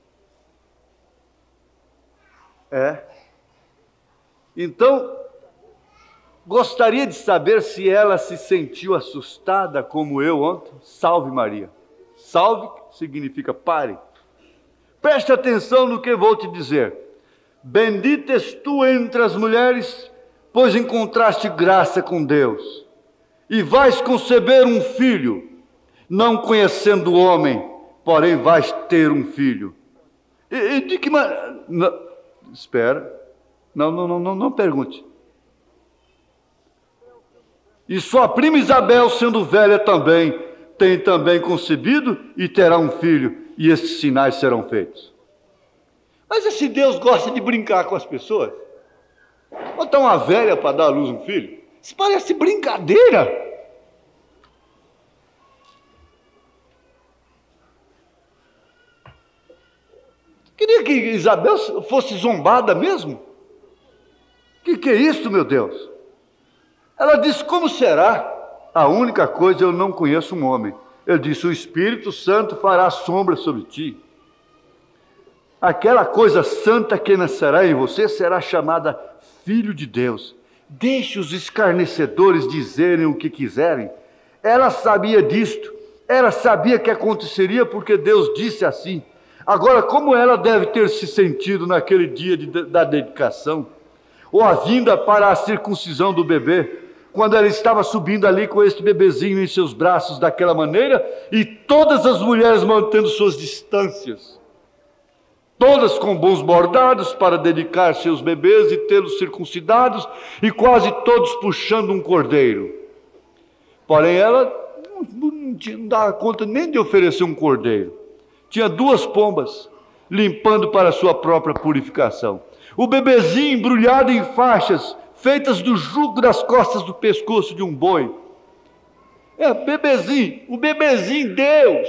Então, gostaria de saber se ela se sentiu assustada como eu ontem. Salve Maria. Salve significa pare. Preste atenção no que vou te dizer. Bendita és tu entre as mulheres, pois encontraste graça com Deus. E vais conceber um filho, não conhecendo o homem, porém vais ter um filho. E de que maneira? Espera. Não pergunte. E sua prima Isabel, sendo velha também, tem também concebido e terá um filho, e esses sinais serão feitos. Mas esse Deus gosta de brincar com as pessoas? Botar uma velha para dar à luz um filho? Isso parece brincadeira. Queria que Isabel fosse zombada mesmo? Que é isso, meu Deus? Ela disse, como será? A única coisa, eu não conheço um homem. Ele disse, o Espírito Santo fará sombra sobre ti. Aquela coisa santa que nascerá em você será chamada Filho de Deus. Deixe os escarnecedores dizerem o que quiserem. Ela sabia disto. Ela sabia que aconteceria porque Deus disse assim. Agora, como ela deve ter se sentido naquele dia da dedicação? Ou a vinda para a circuncisão do bebê, quando ela estava subindo ali com este bebezinho em seus braços daquela maneira, e todas as mulheres mantendo suas distâncias, todas com bons bordados para dedicar seus bebês e tê-los circuncidados, e quase todos puxando um cordeiro. Porém, ela não dava conta nem de oferecer um cordeiro. Tinha 2 pombas, limpando para a sua própria purificação. O bebezinho embrulhado em faixas, feitas do jugo das costas do pescoço de um boi. O bebezinho Deus.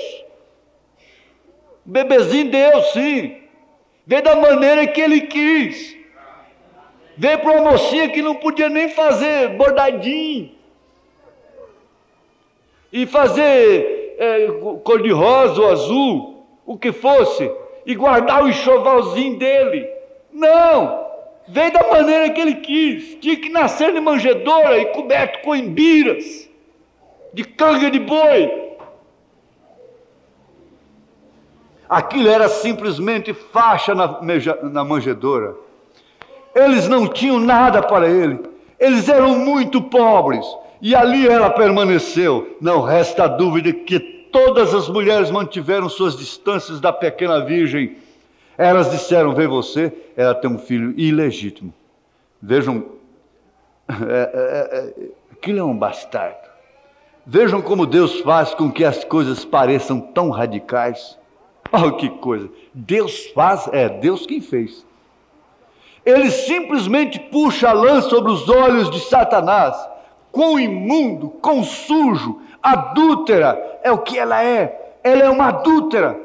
O bebezinho Deus, sim. Veio da maneira que ele quis. Veio para uma mocinha que não podia nem fazer bordadinho. E fazer cor de rosa ou azul, o que fosse. E guardar o enxovalzinho dele. Não! Veio da maneira que ele quis. Tinha que nascer de manjedoura e coberto com embiras, de canga de boi. Aquilo era simplesmente faixa na manjedoura. Eles não tinham nada para ele. Eles eram muito pobres. E ali ela permaneceu. Não resta dúvida que todas as mulheres mantiveram suas distâncias da pequena virgem. Elas disseram, vê você, ela tem um filho ilegítimo. Vejam, aquilo é um bastardo. Vejam como Deus faz com que as coisas pareçam tão radicais. Oh, que coisa! Deus faz, é Deus quem fez. Ele simplesmente puxa a lã sobre os olhos de Satanás. Quão imundo, quão sujo, adúltera é o que ela é. Ela é uma adúltera.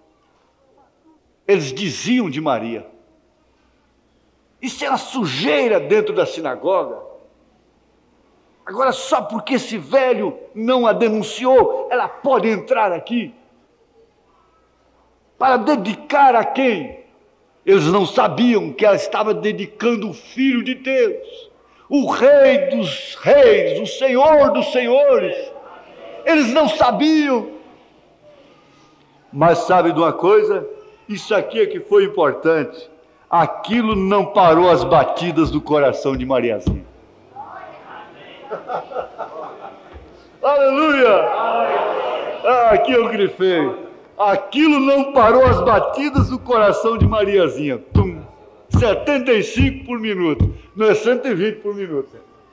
Eles diziam de Maria. Isso era sujeira dentro da sinagoga. Agora, só porque esse velho não a denunciou, ela pode entrar aqui. Para dedicar a quem? Eles não sabiam que ela estava dedicando o Filho de Deus, o Rei dos Reis, o Senhor dos Senhores. Eles não sabiam. Mas sabe de uma coisa? Isso aqui é que foi importante. Aquilo não parou as batidas do coração de Mariazinha. Aleluia! Aqui eu grifei. Aquilo não parou as batidas do coração de Mariazinha. 75 por minuto. Não é 120 por minuto.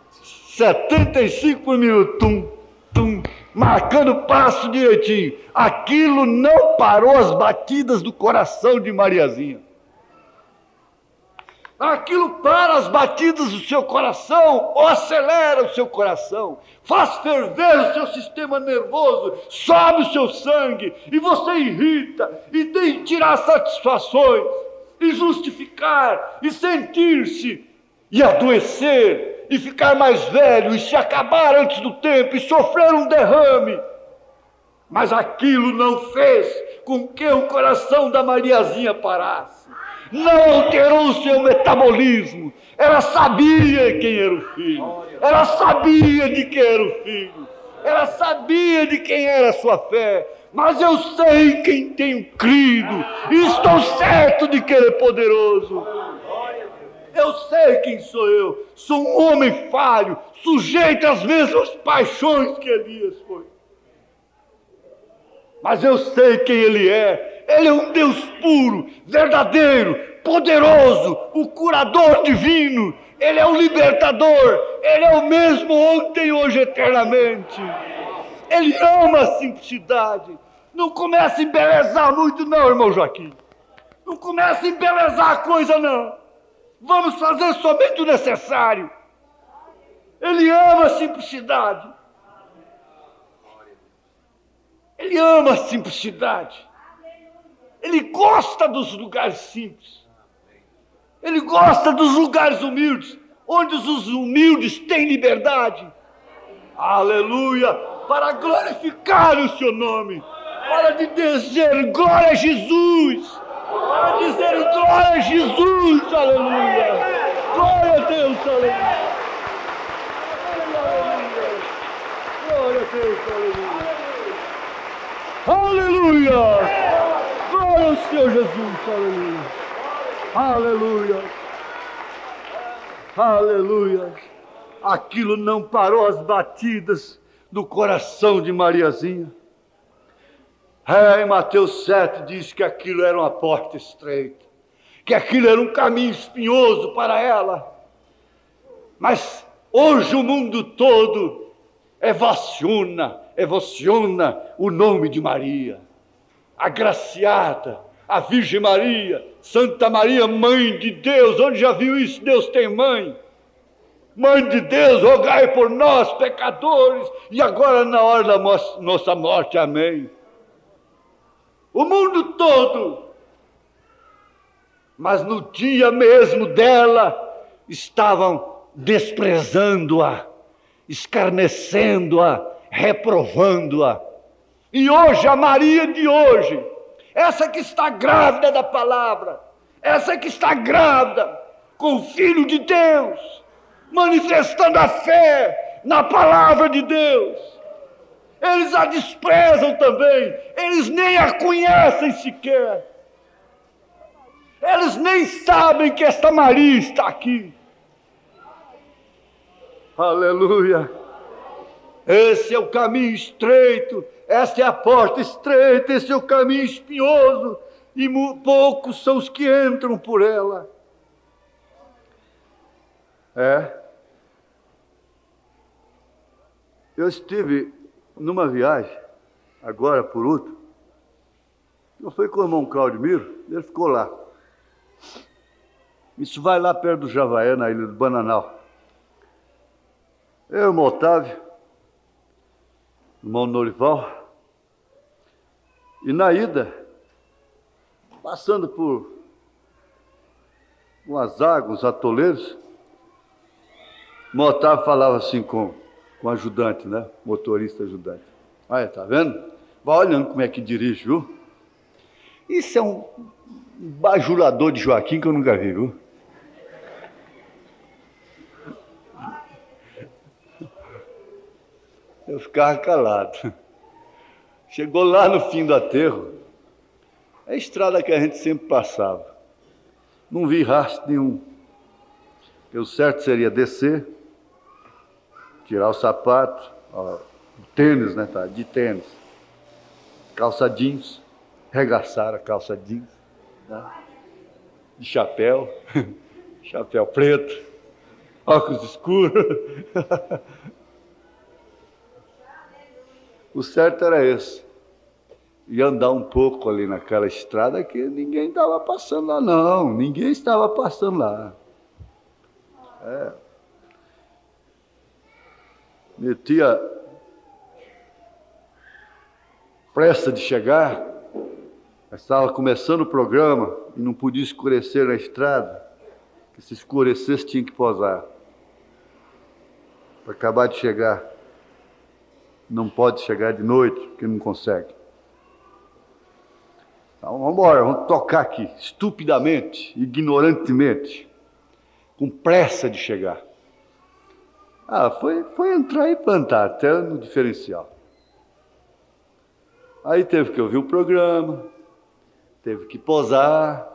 75 por minuto. Marcando passo direitinho. Aquilo não parou as batidas do coração de Mariazinha. Aquilo para as batidas do seu coração, ou acelera o seu coração, faz ferver o seu sistema nervoso, sobe o seu sangue, e você irrita, e tem que tirar satisfações, e justificar, e sentir-se, e adoecer, e ficar mais velho, e se acabar antes do tempo, e sofrer um derrame. Mas aquilo não fez com que o coração da Mariazinha parasse. Não alterou o seu metabolismo. Ela sabia quem era o filho. Ela sabia de quem era o filho. Ela sabia de quem era a sua fé. Mas eu sei quem tenho crido. E estou certo de que Ele é poderoso. Eu sei quem sou eu. Sou um homem falho, sujeito às mesmas paixões que Elias foi. Mas eu sei quem Ele é. Ele é um Deus puro, verdadeiro, poderoso, o curador divino, Ele é o libertador, Ele é o mesmo ontem, hoje, eternamente. Ele ama a simplicidade. Não comece a embelezar muito não, irmão Joaquim. Não comece a embelezar a coisa não. Vamos fazer somente o necessário. Ele ama a simplicidade. Ele ama a simplicidade. Ele gosta dos lugares simples. Ele gosta dos lugares humildes, onde os humildes têm liberdade. Aleluia! Para glorificar o seu nome, para dizer glória a Jesus, para dizer glória a Jesus, aleluia! Glória a Deus, aleluia! Glória a Deus, aleluia! Aleluia! Glória ao Senhor Jesus, aleluia! Aleluia! Aleluia! Aquilo não parou as batidas do coração de Mariazinha. Em Mateus 7 diz que aquilo era uma porta estreita, que aquilo era um caminho espinhoso para ela. Mas hoje o mundo todo evociona o nome de Maria, agraciada, a Virgem Maria, Santa Maria, Mãe de Deus. Onde já viu isso? Deus tem mãe. Mãe de Deus, rogai por nós, pecadores, e agora na hora da nossa morte, amém. O mundo todo, mas no dia mesmo dela, estavam desprezando-a, escarnecendo-a, reprovando-a. E hoje, a Maria de hoje, essa que está grávida da palavra, essa que está grávida com o Filho de Deus, manifestando a fé na palavra de Deus, eles a desprezam também, eles nem a conhecem sequer, eles nem sabem que esta Maria está aqui. Aleluia! Esse é o caminho estreito, essa é a porta estreita, esse é o caminho espinhoso, e poucos são os que entram por ela. Eu estive numa viagem, agora por último, eu fui com o irmão Claudemiro, ele ficou lá. Isso vai lá perto do Javaé, na ilha do Bananal. Eu, irmão Otávio, irmão Norival, e na ida, passando por umas águas, uns atoleiros, o irmão Otávio falava assim com o ajudante, né? Motorista ajudante. Olha, tá vendo? Vai olhando como é que dirige, viu? Isso é um bajulador de Joaquim que eu nunca vi, viu? Eu ficava calado. Chegou lá no fim do aterro, é a estrada que a gente sempre passava. Não vi rastro nenhum. O certo seria descer, tirar o sapato, o tênis, né? Tá? De tênis, calça jeans, regaçar a calça jeans, né? De chapéu, chapéu preto, óculos escuros. O certo era esse. E andar um pouco ali naquela estrada que ninguém estava passando lá, não. Ninguém estava passando lá. Metia pressa de chegar, estava começando o programa e não podia escurecer na estrada, que se escurecesse tinha que posar. Para acabar de chegar. Não pode chegar de noite, porque não consegue. Então vamos embora, vamos tocar aqui, estupidamente, ignorantemente, com pressa de chegar. Foi entrar e plantar até no diferencial. Aí teve que ouvir o programa, teve que posar,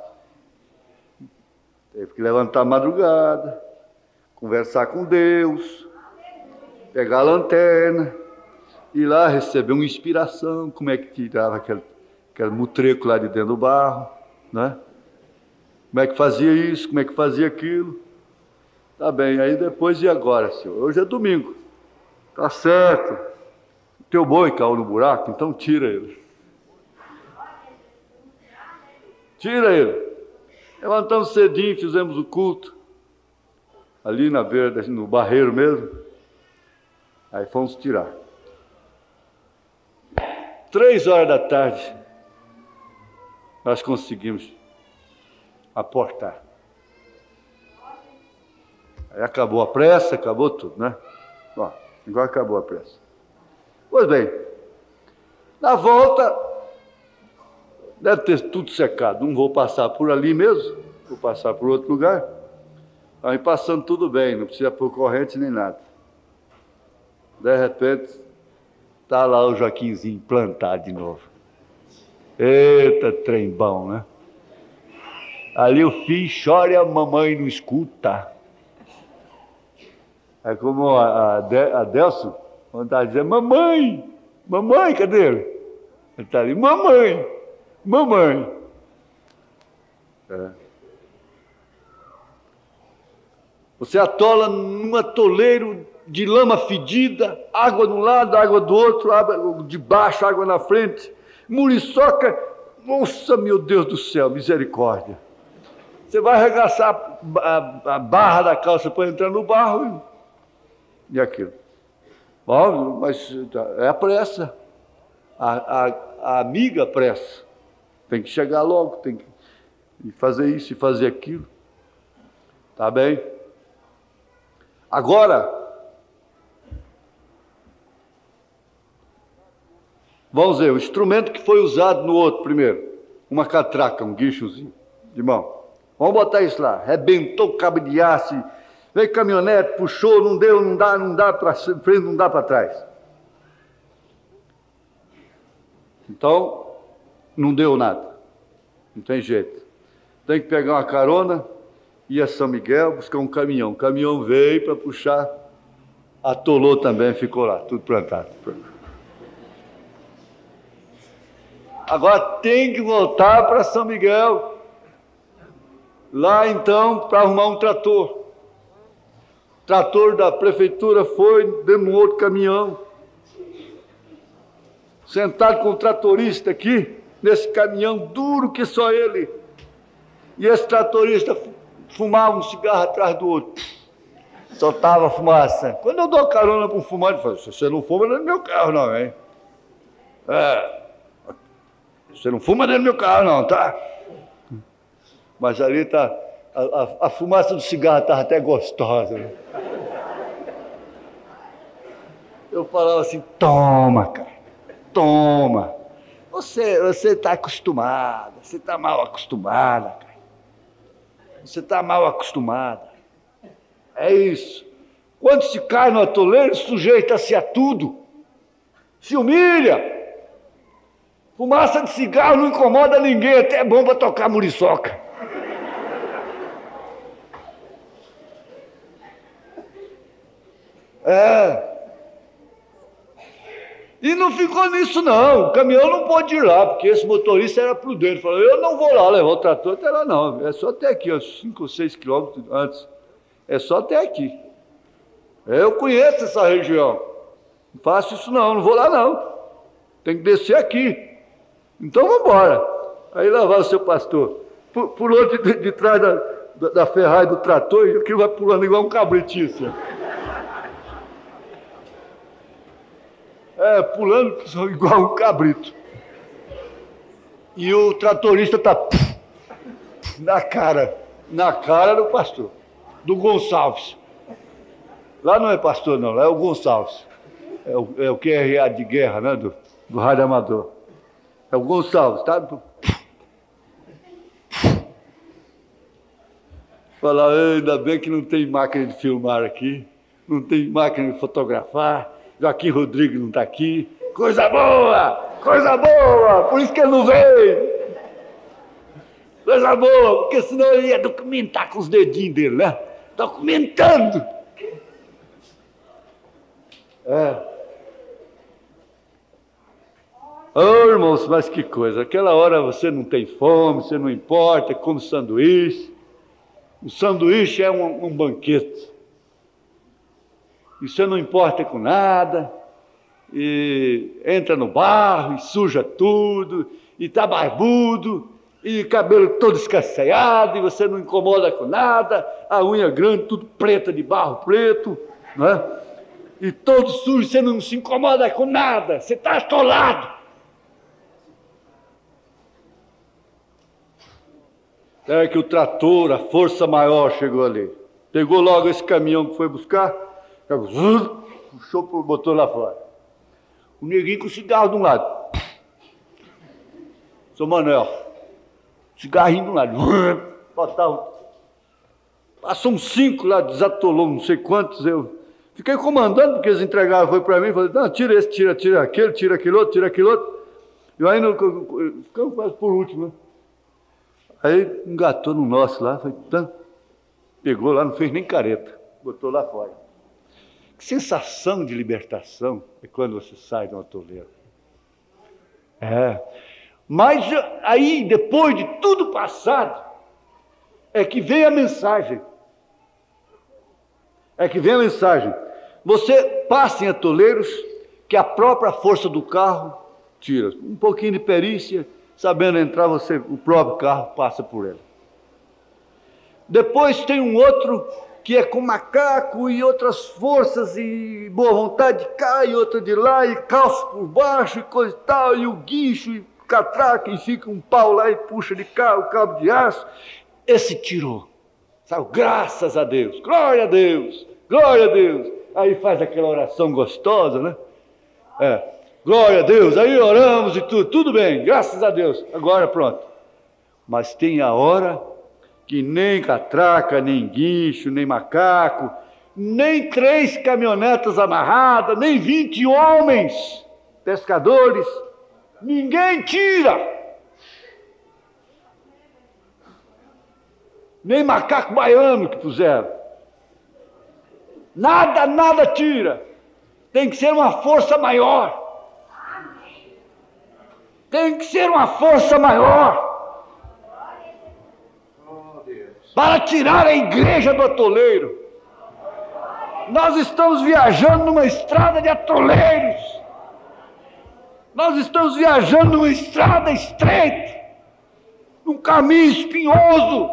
teve que levantar a madrugada, conversar com Deus, pegar a lanterna, ir lá receber uma inspiração, como é que tirava aquele mutreco lá de dentro do barro, né? Como é que fazia isso, como é que fazia aquilo. Tá bem, aí depois, e agora, senhor? Hoje é domingo. Tá certo. O teu boi caiu no buraco, então tira ele. Tira ele. Levantamos cedinho, fizemos o culto. Ali na beira, no barreiro mesmo. Aí fomos tirar. 3h da tarde, nós conseguimos aportar. Aí acabou a pressa, acabou tudo, né? Bom, agora acabou a pressa. Pois bem, na volta, deve ter tudo secado. Não vou passar por ali mesmo, vou passar por outro lugar. Aí passando tudo bem, não precisa pôr corrente nem nada. De repente, está lá o Joaquinzinho plantado de novo. Eita, trem bom, né? Ali o filho chora e a mamãe não escuta. É como a Delson, quando está dizendo, mamãe, mamãe, cadê ele? Ele está ali, mamãe, mamãe. É. Você atola num atoleiro de lama fedida, água de um lado, água do outro, água de baixo, água na frente, muriçoca, nossa, meu Deus do céu, misericórdia. Você vai arregaçar a barra da calça para entrar no barro e aquilo. Bom, mas é a pressa, a amiga pressa, tem que chegar logo, tem que fazer isso e fazer aquilo, tá bem? Agora, vamos ver, o instrumento que foi usado no outro primeiro, uma catraca, um guinchozinho de mão. Vamos botar isso lá, arrebentou o cabo de aço, veio caminhonete, puxou, não deu, não dá para frente, não dá para trás. Então, não deu nada, não tem jeito. Tem que pegar uma carona, ir a São Miguel, buscar um caminhão. O caminhão veio para puxar, atolou também, ficou lá, tudo plantado. Agora tem que voltar para São Miguel. Lá então, para arrumar um trator. O trator da prefeitura foi, deu um outro caminhão. Sentado com o tratorista aqui, nesse caminhão duro que só ele. E esse tratorista fumava um cigarro atrás do outro. Soltava fumaça. Quando eu dou carona para um fumante, eu falo, você não fuma dentro do meu carro não, hein? Você não fuma dentro do meu carro não, tá? Mas ali tá, a fumaça do cigarro estava até gostosa. Né? Eu falava assim, toma, cara, toma. Você está acostumada, você está mal acostumada, cara. Você está mal acostumada. É isso. Quando se cai no atoleiro, sujeita-se a tudo. Se humilha. Fumaça de cigarro não incomoda ninguém, até é bom para tocar muriçoca. E não ficou nisso não, o caminhão não pôde ir lá, porque esse motorista era prudente, falou, eu não vou lá levar o trator até lá não, é só até aqui, 5 ou 6 quilômetros antes, é só até aqui. Eu conheço essa região, não faço isso não vou lá não, tem que descer aqui. Então vamos embora. Aí lá vai o seu pastor, pulou de trás da ferragem do trator, e aquilo vai pulando igual um cabritinho assim. Pulando igual um cabrito. E o tratorista está na cara do pastor, do Gonçalves. Lá não é pastor não, lá é o Gonçalves. É o QRA de guerra, né, do rádio amador. É o Gonçalves, tá? Falar, ainda bem que não tem máquina de filmar aqui, não tem máquina de fotografar, Joaquim Rodrigues não está aqui. Coisa boa! Coisa boa! Por isso que ele não veio! Coisa boa! Porque senão ele ia documentar com os dedinhos dele, né? Documentando! Oh, irmãos, mas que coisa, aquela hora você não tem fome, você não importa, come sanduíche. O sanduíche é um banquete. E você não importa com nada, e entra no barro, e suja tudo, e tá barbudo, e cabelo todo escasseado, e você não incomoda com nada, a unha grande, tudo preta de barro preto, não é? E todo sujo, você não se incomoda com nada, você está atolado. É que o trator, a força maior chegou ali. Pegou logo esse caminhão que foi buscar, puxou, botou lá fora. O neguinho com cigarro de um lado. Seu Manuel, cigarrinho de um lado. Botava. Passou uns 5 lá, desatolou não sei quantos. Eu fiquei comandando, porque eles entregaram, foi para mim. Falei, não, tira esse, tira aquele, tira aquele outro. E aí, ficamos quase por último, né? Aí engatou no nosso lá, foi, pegou lá, não fez nem careta, botou lá fora. Que sensação de libertação é quando você sai de um atoleiro. Mas aí, depois de tudo passado, é que vem a mensagem. Você passa em atoleiros que a própria força do carro tira. Um pouquinho de perícia, sabendo entrar, o próprio carro passa por ele. Depois tem um outro que é com macaco e outras forças e boa vontade de cá e outra de lá e calço por baixo e coisa e tal, e o guincho e catraca e fica um pau lá e puxa de cá o cabo de aço. Esse tirou, sabe? Graças a Deus, glória a Deus, glória a Deus. Aí faz aquela oração gostosa, né? Glória a Deus, aí oramos e tudo bem, graças a Deus, agora pronto. Mas tem a hora que nem catraca, nem guincho, nem macaco, nem 3 caminhonetas amarradas, nem 20 homens pescadores, ninguém tira. Nem macaco baiano que puseram. Nada tira. Tem que ser uma força maior. Tem que ser uma força maior para tirar a igreja do atoleiro. Nós estamos viajando numa estrada de atoleiros. Nós estamos viajando numa estrada estreita, num caminho espinhoso,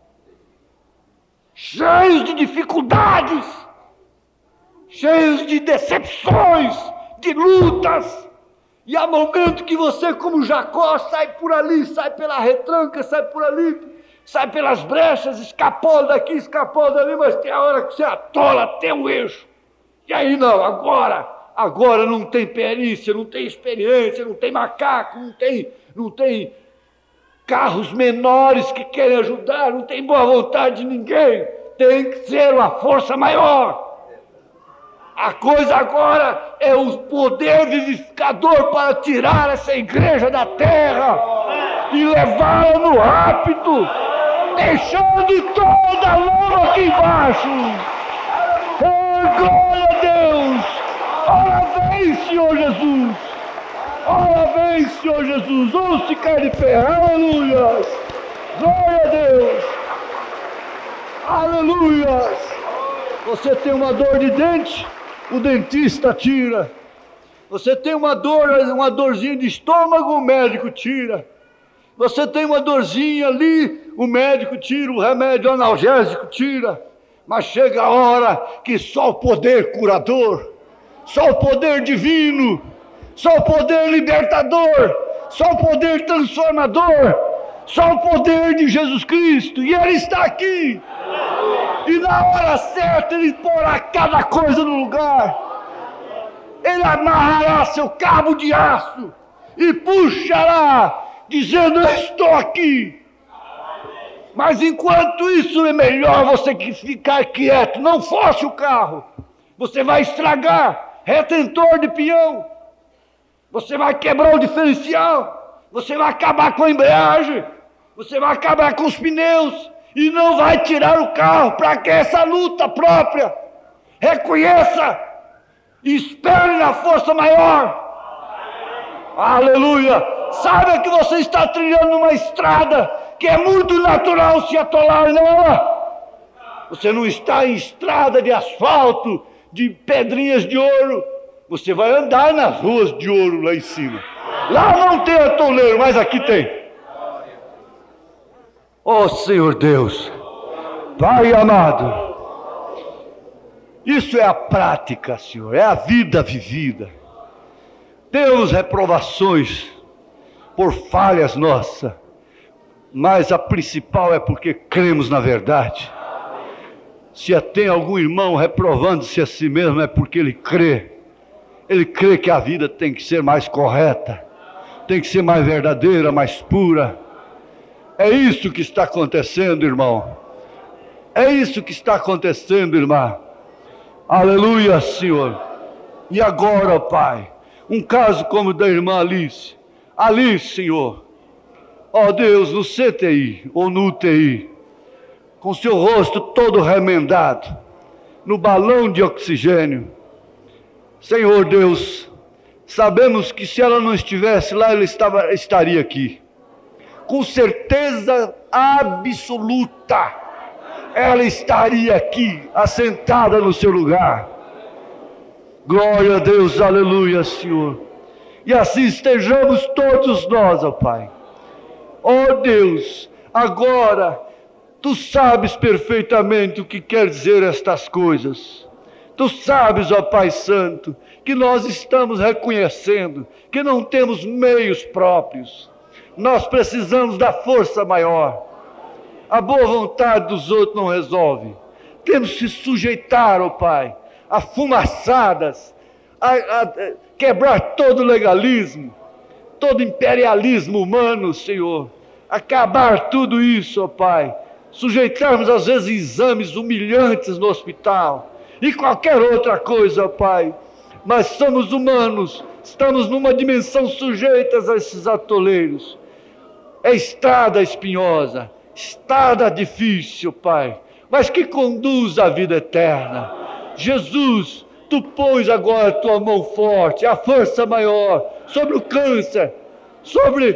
cheios de dificuldades, cheios de decepções, de lutas. E há momento que você, como Jacó, sai por ali, sai pela retranca, sai por ali, sai pelas brechas, escapou daqui, escapou dali, mas tem a hora que você atola até o eixo. E aí não, agora não tem perícia, não tem experiência, não tem macaco, não tem carros menores que querem ajudar, não tem boa vontade de ninguém. Tem que ser uma força maior. A coisa agora é o poder vivificador para tirar essa igreja da terra e levá-la no rápido, deixando toda a lama aqui embaixo. Oh, glória a Deus! Ora vem, Senhor Jesus! Ora vem, Senhor Jesus! Vamos ficar de pé, aleluia! Glória a Deus! Aleluia! Você tem uma dor de dente? O dentista tira. Você tem uma dorzinha de estômago, o médico tira. Você tem uma dorzinha ali, o médico tira, o remédio analgésico tira. Mas chega a hora que só o poder curador, só o poder divino, só o poder libertador, só o poder transformador, só o poder de Jesus Cristo, e Ele está aqui. E na hora certa Ele porá cada coisa no lugar. Ele amarrará seu cabo de aço e puxará, dizendo: eu estou aqui. Mas enquanto isso é melhor você ficar quieto, não force o carro. Você vai estragar retentor de peão, você vai quebrar o diferencial, você vai acabar com a embreagem, você vai acabar com os pneus e não vai tirar o carro. Para que essa luta própria? Reconheça, espere na força maior. Aleluia! Saiba que você está trilhando uma estrada que é muito natural se atolar nela. Você não está em estrada de asfalto, de pedrinhas de ouro. Você vai andar nas ruas de ouro lá em cima. Lá não tem atoleiro, mas aqui tem. Oh Senhor Deus, Pai amado, isso é a prática, Senhor, é a vida vivida. Temos reprovações por falhas nossas, mas a principal é porque cremos na verdade. Se tem algum irmão reprovando-se a si mesmo, é porque ele crê que a vida tem que ser mais correta, tem que ser mais verdadeira, mais pura. É isso que está acontecendo, irmão. É isso que está acontecendo, irmã. Aleluia, Senhor. E agora, ó Pai, um caso como o da irmã Alice. Alice, Senhor, ó Deus, no CTI ou no UTI, com seu rosto todo remendado, no balão de oxigênio. Senhor Deus, sabemos que se ela não estivesse lá, ela estaria aqui. Com certeza absoluta, ela estaria aqui, assentada no seu lugar. Glória a Deus, aleluia, Senhor. E assim estejamos todos nós, ó Pai. Ó Deus, agora, Tu sabes perfeitamente o que quer dizer estas coisas. Tu sabes, ó Pai Santo, que nós estamos reconhecendo que não temos meios próprios. Nós precisamos da força maior. A boa vontade dos outros não resolve. Temos que se sujeitar, ó Pai, a fumaçadas, a quebrar todo legalismo, todo imperialismo humano, Senhor. Acabar tudo isso, ó Pai. Sujeitarmos às vezes exames humilhantes no hospital e qualquer outra coisa, ó Pai. Mas somos humanos, estamos numa dimensão sujeitas a esses atoleiros. É estrada espinhosa, estrada difícil, Pai, mas que conduz à vida eterna. Jesus, Tu pões agora a Tua mão forte, a força maior, sobre o câncer, sobre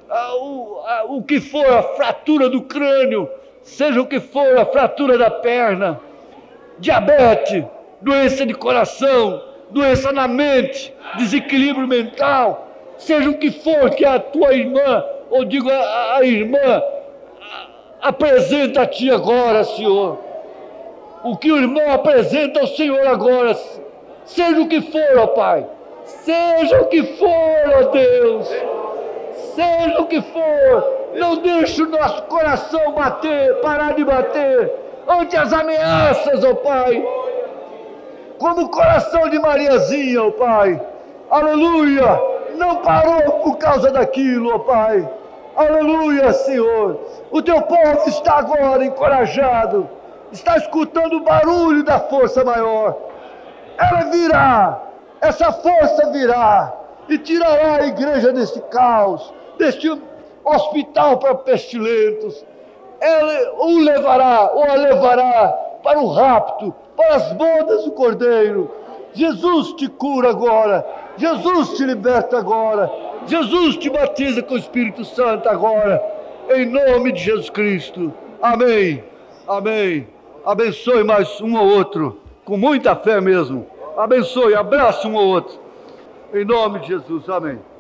o que for, a fratura do crânio, seja o que for, a fratura da perna, diabetes, doença de coração, doença na mente, desequilíbrio mental, seja o que for que a tua irmã, ou digo a irmã, apresenta a Ti agora, Senhor. O que o irmão apresenta ao Senhor agora, seja o que for, ó Pai, seja o que for, ó Deus, seja o que for, não deixe o nosso coração parar de bater ante as ameaças, ó Pai, como o coração de Mariazinha, ó Pai, aleluia, não parou por causa daquilo, ó Pai, aleluia, Senhor. O Teu povo está agora encorajado, está escutando o barulho da força maior. Ela virá, essa força virá e tirará a igreja desse caos, deste hospital para pestilentos. Ela o levará, ou a levará para o rapto, para as bodas do Cordeiro. Jesus te cura agora, Jesus te liberta agora, Jesus te batiza com o Espírito Santo agora, em nome de Jesus Cristo. Amém, amém. Abençoe mais um ou outro, com muita fé mesmo. Abençoe, abrace um ou outro, em nome de Jesus, amém.